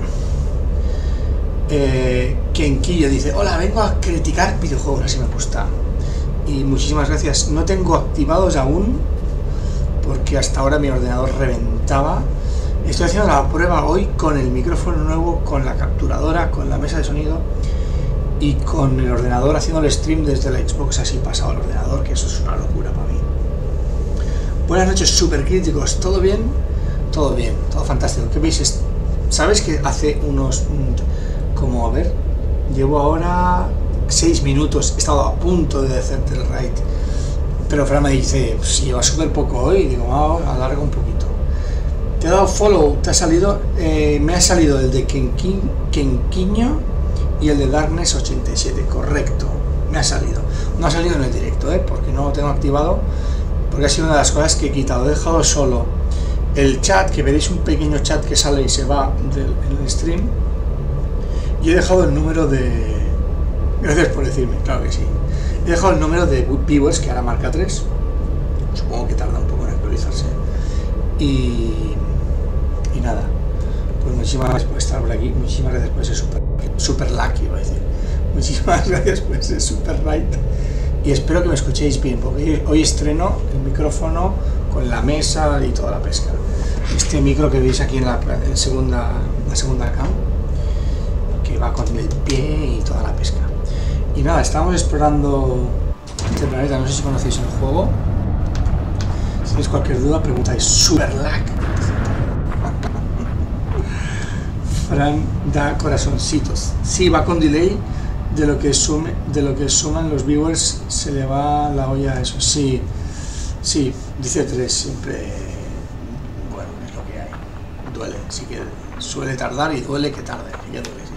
Eh, Kenquillo dice, hola, vengo a criticar videojuegos, así me gusta. Y muchísimas gracias. No tengo activados aún, porque hasta ahora mi ordenador reventaba. Estoy haciendo la prueba hoy con el micrófono nuevo, con la capturadora, con la mesa de sonido y con el ordenador haciendo el stream desde la Xbox así pasado al ordenador, que eso es una locura para mí. Buenas noches, super críticos. ¿Todo bien? Todo bien, todo fantástico. ¿Qué veis? ¿Sabes que hace unos... como, a ver, llevo ahora seis minutos, he estado a punto de hacerte el raid, pero Fran me dice, si lleva súper poco hoy, digo, vamos, alarga un poquito. Te he dado follow, te ha salido, eh, me ha salido el de Kenquin, Kenquiño y el de Darkness ochenta y siete, correcto, me ha salido. No ha salido en el directo, ¿eh? Porque no lo tengo activado, porque ha sido una de las cosas que he quitado. He dejado solo el chat, que veréis un pequeño chat que sale y se va del, en el stream, y he dejado el número de... Gracias por decirme, claro que sí. He dejado el número de viewers, que ahora marca tres, supongo que tarda un poco en actualizarse, y... y nada, pues muchísimas gracias por estar por aquí, muchísimas gracias por ese super, super lucky, iba a decir, muchísimas gracias por ese super right, y espero que me escuchéis bien, porque hoy estreno el micrófono con la mesa y toda la pesca. Este micro que veis aquí en la, en segunda, la segunda cam, que va con el pie y toda la pesca. Y nada, estábamos explorando este planeta, no sé si conocéis el juego. Si tenéis cualquier duda, preguntáis super lag. Fran da corazoncitos. Sí, va con delay, de lo que sume, de lo que suman los viewers, se le va la olla a eso. Sí, sí, dice tres siempre. Bueno, es lo que hay. Duele, sí que suele tardar y duele que tarde, sí que duele, sí.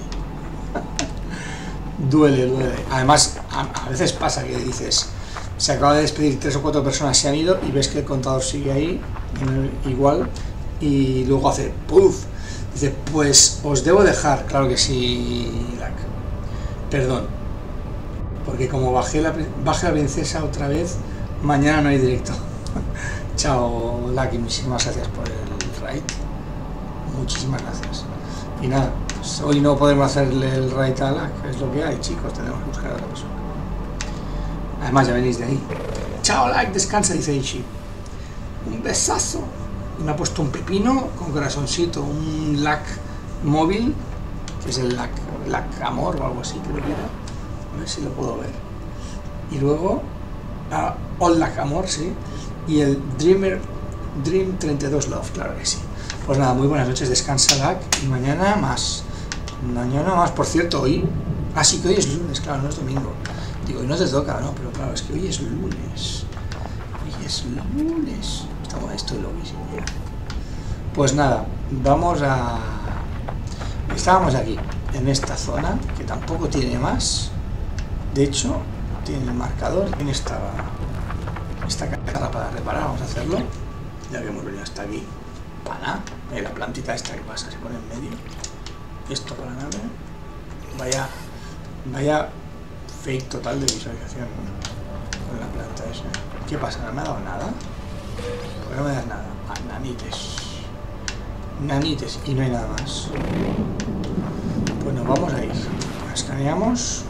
Duele, duele. Además, a, a veces pasa que dices, se acaba de despedir, tres o cuatro personas se han ido y ves que el contador sigue ahí, igual, y luego hace puff. Dice, pues os debo dejar, claro que sí, Lack. Perdón, porque como bajé la, bajé la princesa otra vez, mañana no hay directo. Chao, Lack, y muchísimas gracias por el raid. Muchísimas gracias. Y nada, pues hoy no podemos hacerle el raid a Lack, es lo que hay, chicos, tenemos que buscar a otra persona. Además, ya venís de ahí. Chao, Lack, descansa, dice Ishi. Un besazo. Y me ha puesto un pepino con corazoncito, un Lack móvil, que es el Lack, Lack Amor o algo así, creo que era. A ver si lo puedo ver. Y luego, ah, All Lack Amor, sí. Y el Dreamer, Dream treinta y dos Love, claro que sí. Pues nada, muy buenas noches, descansa Lack, y mañana más. Mañana más, por cierto, hoy. Ah, sí que hoy es lunes, claro, no es domingo. Digo, y no te toca, ¿no? Pero claro, es que hoy es lunes. Hoy es lunes. Estamos, estoy loquísimo ya. Pues nada, vamos a... Estábamos aquí, en esta zona, que tampoco tiene más. De hecho, tiene el marcador, tiene esta, esta carga para reparar, vamos a hacerlo. Ya que hemos venido hasta aquí. Para nada. La plantita esta que pasa, se pone en medio. Esto para nada. Vaya, vaya fake total de visualización con la planta esa. ¿Qué pasa? ¿No me ha dado nada? ¿Por qué no me das nada? Ah, nanites. Nanites y no hay nada más. Pues nos vamos a ir. Escaneamos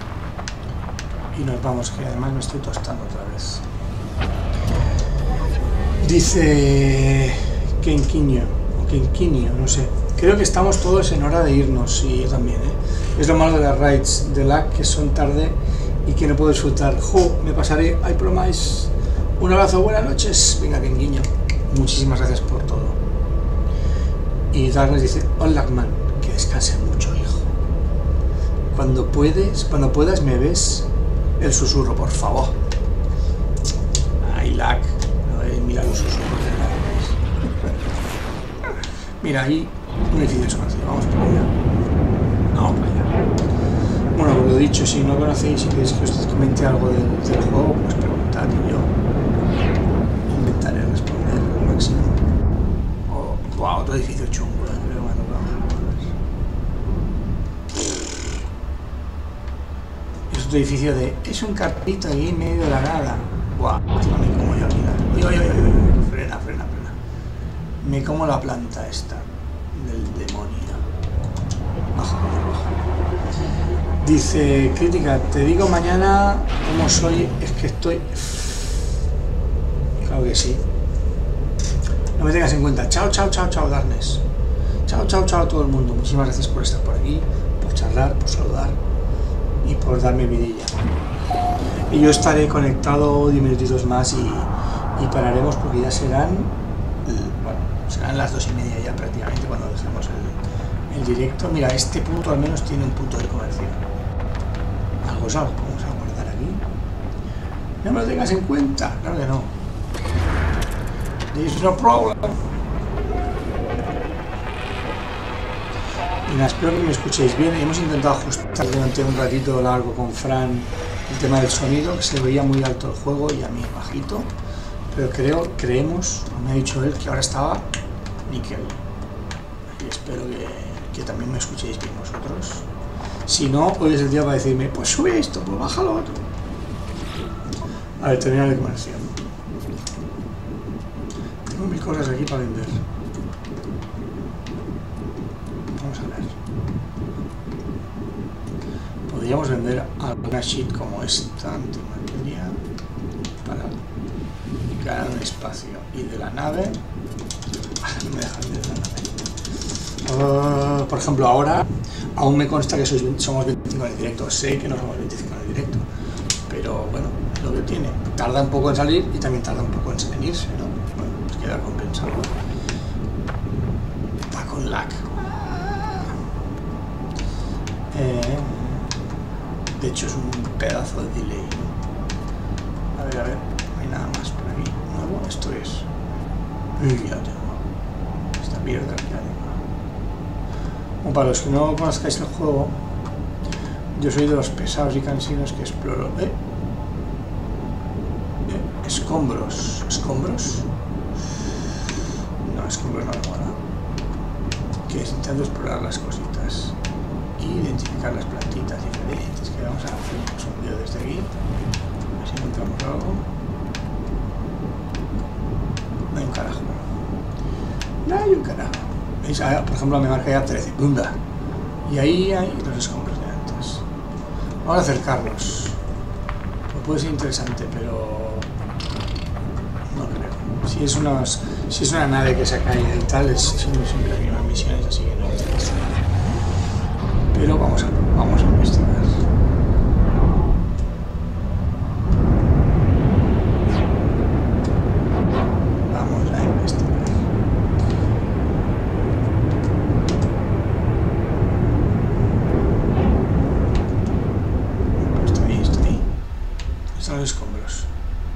y nos vamos, que además me estoy tostando otra vez. Dice Kenquiño o Kenquiño, no sé. Creo que estamos todos en hora de irnos, y yo también, ¿eh? Es lo malo de las raids de Lack, que son tarde y que no puedo disfrutar. Jo, me pasaré, I promise. Un abrazo, buenas noches. Venga, Kenquiño, muchísimas gracias por todo. Y Darnes dice, hola, man, que descanse mucho, hijo. Cuando puedes, cuando puedas me ves el susurro, por favor. Ay, Lack, mira los susurros de Darnes. Mira, ahí un edificio desconocido, vamos para allá. Vamos para allá. Bueno, pues lo dicho, si no conocéis, si queréis que os comente algo del, del juego, pues preguntad y yo intentaré responder al máximo. otro edificio chungo, ¿eh? Creo que me ha tocado. Es otro edificio de... Es un carpito ahí en medio de la nada. Buah, tío, me como yo aquí. Uy, uy, uy, uy, frena, frena, frena. Me como la planta esta del demonio. Baja, baja. Dice, crítica, te digo mañana cómo soy, es que estoy... Claro que sí. No me tengas en cuenta. Chao, chao, chao, chao, Darnes. Chao, chao, chao a todo el mundo. Muchísimas gracias por estar por aquí, por charlar, por saludar y por darme vidilla. Y yo estaré conectado diez minutitos más y, y pararemos porque ya serán, bueno, serán las dos y media ya prácticamente cuando dejemos el, el directo. Mira, este punto al menos tiene un punto de comercio. Algo es algo. Vamos a guardar aquí. No me lo tengas en cuenta. Claro que no. There's no problem. Y nada, espero que me escuchéis bien. Hemos intentado ajustar durante un ratito largo con Fran el tema del sonido, que se veía muy alto el juego y a mí bajito. Pero creo, creemos, me ha dicho él, que ahora estaba níquel. Y espero que, que también me escuchéis bien vosotros. Si no, hoy es el día para decirme, pues sube esto, pues baja lo otro. A ver, terminar de comercio. Tengo mil cosas aquí para vender. Vamos a ver. Podríamos vender alguna shit como esta antimateria para ganar un espacio. Y de la nave... Ah, no me dejan de la nave. Uh, por ejemplo, ahora aún me consta que sois, somos veinticinco en el directo. Sé que no somos veinticinco en el directo. Pero bueno, es lo que tiene. Tarda un poco en salir y también tarda un poco en irse, ¿no? Bueno, pues queda compensado. Está con lag. Eh, de hecho es un pedazo de delay, ¿no? A ver, a ver, no hay nada más por aquí nuevo. Esto es... Uy, ya tengo. Esta mierda ya tengo. Bueno, para los que no conozcáis el juego, yo soy de los pesados y cansinos que exploro. ¿Eh? ¿Eh? Escombros. ¿Escombros? No, escombros no me mola. Que es intento explorar las cositas y identificar las plantitas diferentes. Que vamos a hacer un vídeo desde aquí. A ver si encontramos algo. No hay un carajo. No hay un carajo. ¿Veis? Ah, por ejemplo, me marca ya trece. ¡Bunda! Y ahí hay los escombros de antes. Vamos a acercarnos. Pues puede ser interesante, pero no creo. Si es, unos, si es una nave que se ha caído y tal, es siempre las mismas misiones, así que no me interesa. Pero vamos a, vamos a investigar. Vamos a investigar. Está ahí, está ahí. Están los escombros.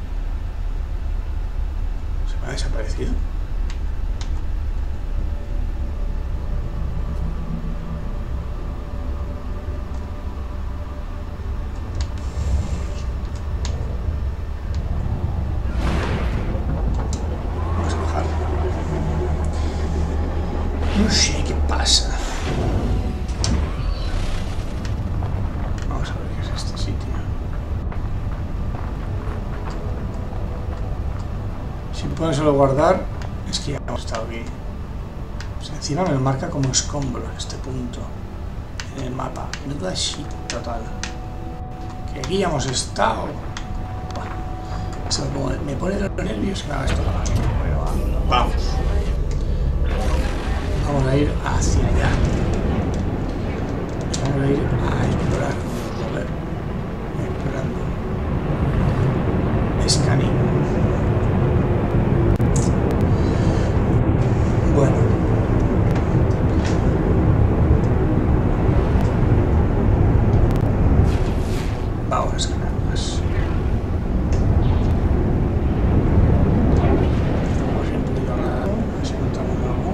¿Se me ha desaparecido? No sé qué pasa. Vamos a ver qué es este sitio. Si puedo solo guardar, es que ya hemos estado aquí. O sea, encima me marca como escombro este punto en el mapa. No da shit total. Que aquí ya hemos estado. Bueno, eso como me pone los nervios que me haga esto. Pero vamos. Vamos a ir hacia allá. Vamos a ir a explorar. A ver. Explorando. Scanning. Bueno. Vamos a escanear más. Vamos a ir un poquito a la... A ver si encontramos algo.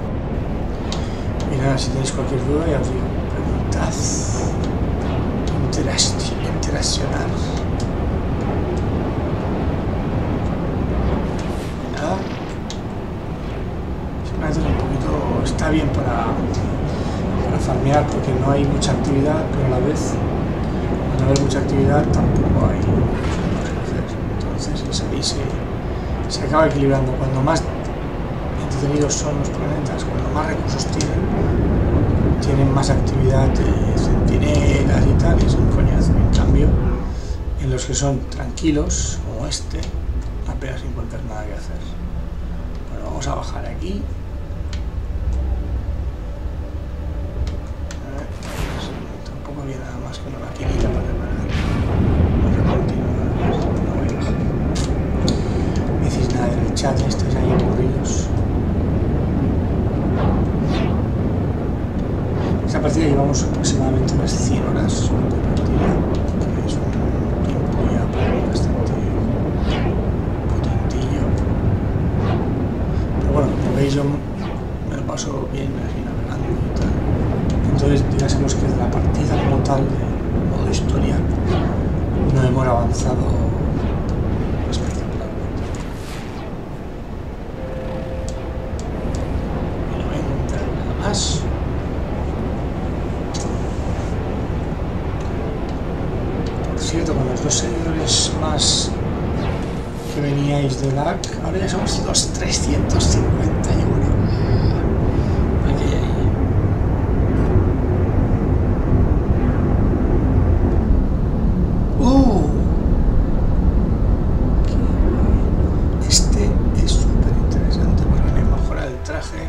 Y nada, si tenéis cualquier duda, ya os digo, preguntad. Interaccionar. Y nada. Simplemente es un poquito está bien para, para farmear porque no hay mucha actividad, pero a la vez, al no haber mucha actividad, tampoco hay mucho que hacer. Entonces ahí se, se acaba equilibrando. Cuando más entretenidos son los planetas, cuando más recursos tienen, tienen más actividad de centinelas y tal, y es un coñazo. En cambio, en los que son tranquilos, como este, apenas encuentras nada que hacer. Bueno, vamos a bajar aquí. A ver, sí, tampoco había nada más que una maquinita para reparar. Vamos a continuar. No voy a bajar. No decís nada en el chat, estáis ahí aburridos. Esta partida llevamos aproximadamente unas cien horas de partida, que es un tiempo ya bastante potentillo. Pero bueno, como veis yo me lo paso bien así navegando y tal. Entonces digásemos que de la partida como tal, de modo historia, no hemos avanzado espectacularmente. Y no voy a encontrar nada más. Cierto, con los dos seguidores más que veníais de L A C, ahora ya somos los trescientos cincuenta y uno. Aquí hay. ¡Uh! Este es súper interesante porque me mejora el traje.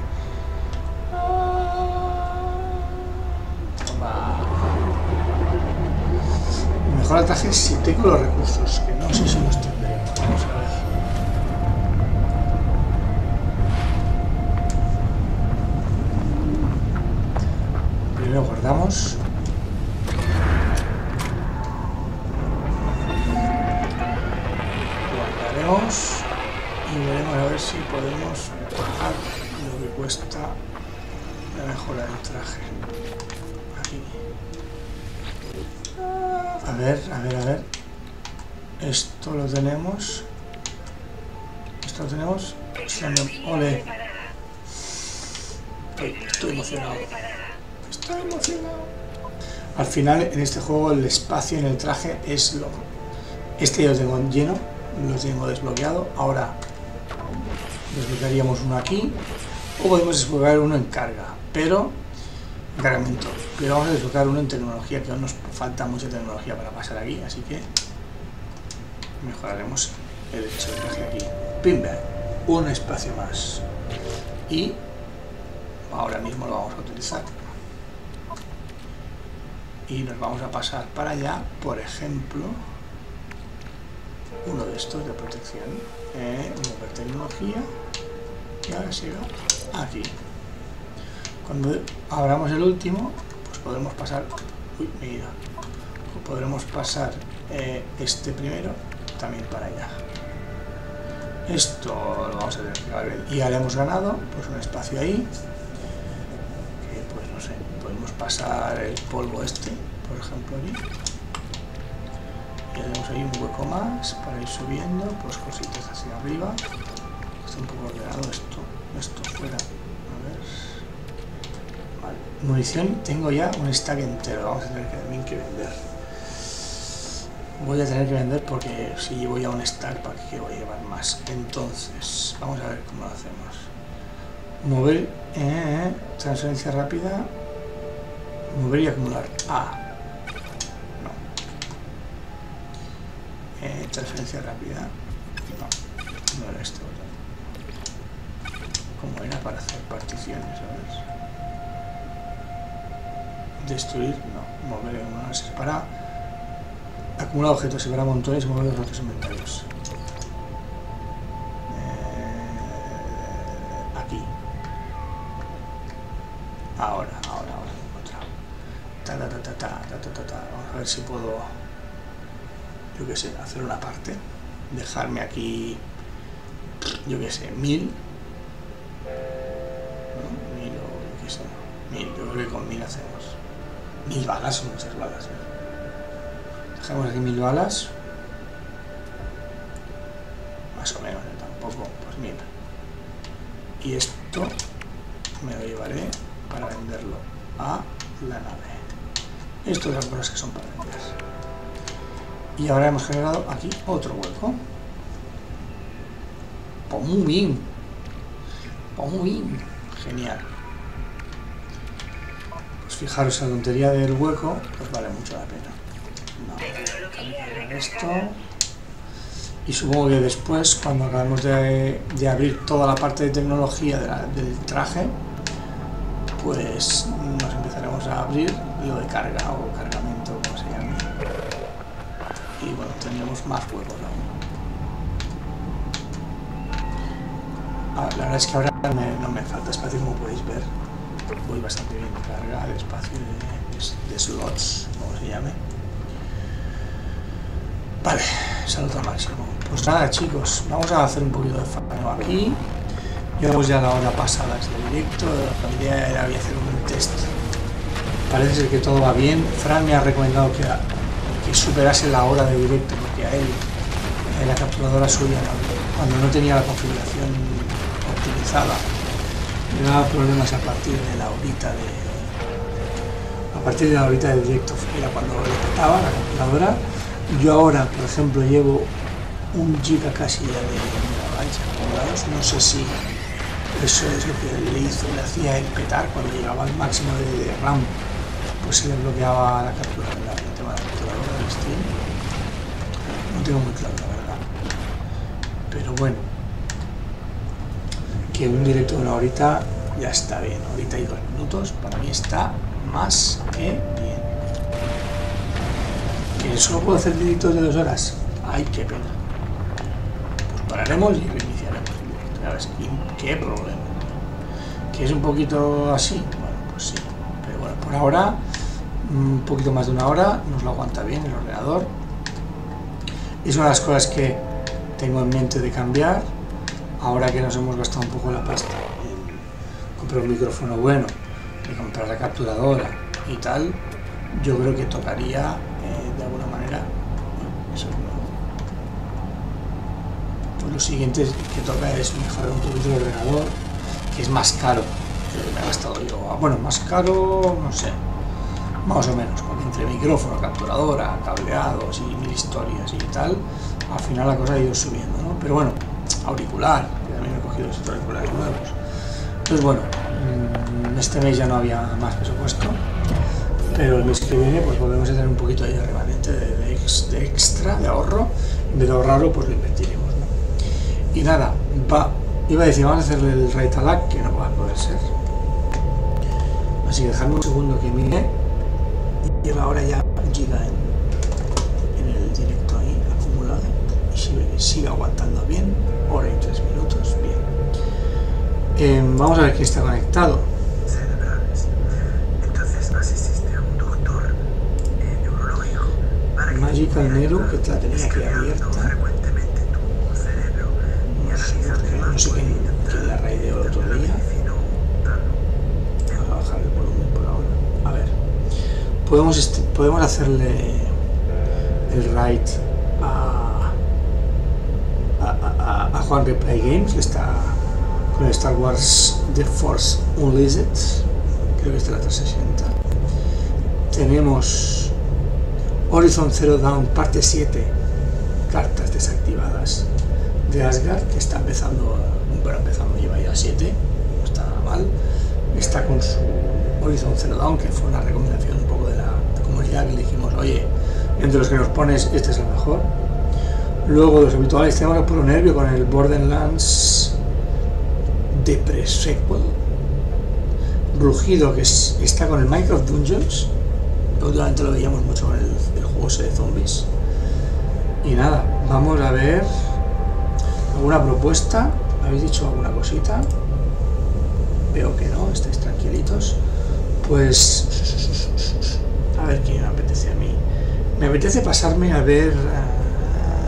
Mejor el traje si tengo los recursos, que no sé si los tendré. Vamos a ver. Primero guardamos. Guardaremos y veremos a ver si podemos pagar lo que cuesta la mejora del traje. Aquí. A ver, a ver, a ver. Esto lo tenemos. Esto lo tenemos. Ole. Estoy, estoy emocionado. Estoy emocionado. Al final, en este juego, el espacio en el traje es lo. Este ya lo tengo lleno, lo tengo desbloqueado. Ahora desbloquearíamos uno aquí. O podemos desbloquear uno en carga. Pero. Cargamento. Pero vamos a desbloquear uno en tecnología, que aún nos falta mucha tecnología para pasar aquí, así que mejoraremos el hecho de traje aquí. Pimba, un espacio más. Y ahora mismo lo vamos a utilizar. Y nos vamos a pasar para allá, por ejemplo, uno de estos de protección. Eh, mover tecnología. Y ahora siga aquí. Cuando abramos el último, pues podremos pasar. Uy, me he ido. Podremos pasar eh, este primero también para allá. Esto lo vamos a tener que ver. Y ya le hemos ganado, pues un espacio ahí. Que pues no sé, podemos pasar el polvo este, por ejemplo, aquí. Y tenemos ahí un hueco más para ir subiendo, pues cositas hacia arriba. Está un poco ordenado esto, esto fuera. Vale. Munición, tengo ya un stack entero, vamos a tener que, también que vender. Voy a tener que vender porque si llevo ya un stack, ¿para qué voy a llevar más? Entonces, vamos a ver cómo lo hacemos. Mover, eh, transferencia rápida, mover y acumular. Ah, no. Eh, transferencia rápida, no, no era este botón. Como era para hacer particiones, ¿sabes? Destruir, no, mover una para acumular objetos, separar montones y mover los datos inventarios. Eh, aquí. Ahora, ahora, ahora he encontrado. Ta, ta, ta, ta, ta, ta, ta, ta, ta. Vamos a ver si puedo, yo qué sé, hacer una parte. Dejarme aquí, yo qué sé, mil. ¿No? Mil o yo qué sé, mil, yo creo que con mil hacemos. Mil balas son muchas balas, ¿eh? Dejamos aquí mil balas. Más o menos, ¿eh? Tampoco, pues mil. Y esto me lo llevaré para venderlo a la nave. Esto de las cosas que son para vender. Y ahora hemos generado aquí otro hueco. Pues muy bien. Pues muy bien. Genial. Pues fijaros, la tontería del hueco pues vale mucho la pena. No, cambiar esto. Y supongo que después, cuando acabemos de, de abrir toda la parte de tecnología de la, del traje, pues nos empezaremos a abrir lo de carga o cargamento, como se llame. Y bueno, tendremos más huevos aún. Ah, la verdad es que ahora me, no me falta espacio, como podéis ver. Voy bastante bien de carga, de espacio, de, de slots, como se llame. Vale, salud al máximo. Pues nada, chicos, vamos a hacer un poquito de faneo aquí. Llevamos ya la hora pasada de directo. La idea era hacer un test. Parece ser que todo va bien. Fran me ha recomendado que, que superase la hora de directo, porque a él, en la capturadora suya, cuando no tenía la configuración optimizada, me daba problemas a partir de la horita de. A partir de la horita de directo era cuando le petaba la capturadora. Yo ahora, por ejemplo, llevo un giga casi ya de megabytes acumulados. No sé si eso es lo que le hizo, le hacía el petar cuando llegaba al máximo de, de RAM, pues se le bloqueaba la captura, el tema de la capturadora del stream. No tengo muy claro, la verdad. Pero bueno, que un directo de una horita ya está bien. Horita y dos minutos para mí está más que bien. ¿Que solo puedo hacer directos de dos horas? ¡Ay, qué pena! Pues pararemos y reiniciaremos el directo. Ya ves, ¿qué problema? ¿Que es un poquito así? Bueno, pues sí. Pero bueno, por ahora, un poquito más de una hora, nos lo aguanta bien el ordenador. Es una de las cosas que tengo en mente de cambiar, ahora que nos hemos gastado un poco la pasta en comprar un micrófono bueno, de comprar la capturadora y tal. Yo creo que tocaría eh, de alguna manera, bueno, eso no. Pues lo siguiente que toca es mejorar un poquito el ordenador, que es más caro que lo que me he gastado yo. Bueno, más caro, no sé, más o menos, porque entre micrófono, capturadora, cableados y mil historias y tal, al final la cosa ha ido subiendo, ¿no? Pero bueno, auricular, que también he cogido estos auriculares nuevos. Entonces bueno, este mes ya no había más presupuesto, pero el mes que viene pues volvemos a tener un poquito ahí de remanente de, de, ex, de extra, de ahorro. En vez de ahorrarlo, pues lo invertiremos, ¿no? Y nada, va, iba a decir, vamos a hacerle el right lag, que no va a poder ser. Así que dejadme un segundo que mire. Lleva ahora ya un giga en, en el directo ahí acumulado y sigue, sigue aguantando bien, hora y tres minutos, bien. Eh, vamos a ver quién está conectado. Cerebrales. Entonces asististe a un doctor eh, neurológico para que Magical Nero, que la tenía aquí abierta. frecuentemente tu cerebro y No sé, porque no sé quién, quién la raideó el otro día. Vamos a bajar el volumen por ahora. A ver. Podemos, este, podemos hacerle el raid a, a, a, a Juan de Play Games, que está con Star Wars The Force Unleashed, creo que está la trescientos sesenta. Tenemos Horizon Zero Dawn parte siete, cartas desactivadas de Asgard, que está empezando, bueno, empezando, lleva ya siete, no está nada mal. Está con su Horizon Zero Dawn, que fue una recomendación un poco de la comunidad, que le dijimos, oye, entre los que nos pones, este es el mejor. Luego, los habituales, tenemos a puro nervio con el Borderlands de pre-sequel, Rugido, que es, está con el Minecraft Dungeons, que últimamente lo veíamos mucho con el, el juego ese de zombies. Y nada, vamos a ver alguna propuesta. ¿Habéis dicho alguna cosita? Veo que no, estáis tranquilitos. Pues a ver qué me apetece a mí. Me apetece pasarme a ver uh,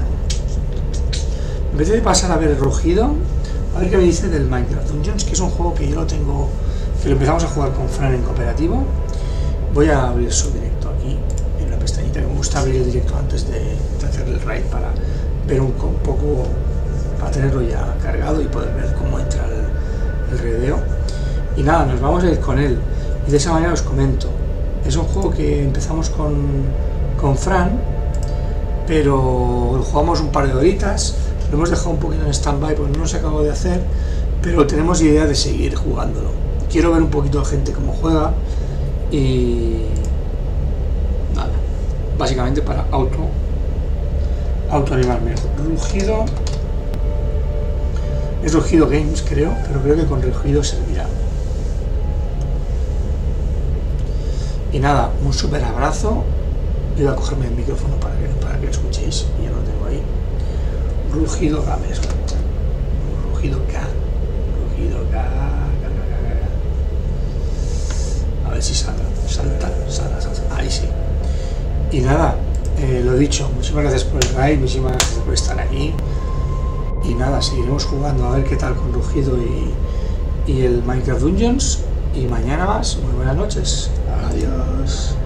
me apetece pasar a ver el Rugido, a ver qué me dice del Minecraft Dungeons, que es un juego que yo lo tengo, que lo empezamos a jugar con Fran en cooperativo. Voy a abrir su directo aquí en la pestañita, que me gusta abrir el directo antes de, de hacer el raid para ver un, un poco, para tenerlo ya cargado y poder ver cómo entra el, el raideo. Y nada, nos vamos a ir con él. Y de esa manera os comento. Es un juego que empezamos con, con Fran, pero lo jugamos un par de horitas. Lo hemos dejado un poquito en stand-by porque no nos acabo de hacer, pero tenemos idea de seguir jugándolo. Quiero ver un poquito de gente cómo juega y nada, básicamente para auto auto animarme. Rugido es Rugido Games, creo, pero creo que con Rugido servirá. Y nada, un súper abrazo. Voy a cogerme el micrófono para que, para que lo escuchéis. Ya lo tengo ahí. Rugido Games. Rugido K. Rugido K. A ver si salta. Salta, salta, salta. Ahí sí. Y nada, eh, lo dicho. Muchísimas gracias por el raid. Muchísimas gracias por estar aquí. Y nada, seguiremos jugando a ver qué tal con Rugido y, y el Minecraft Dungeons. Y mañana más. Muy buenas noches. Adiós.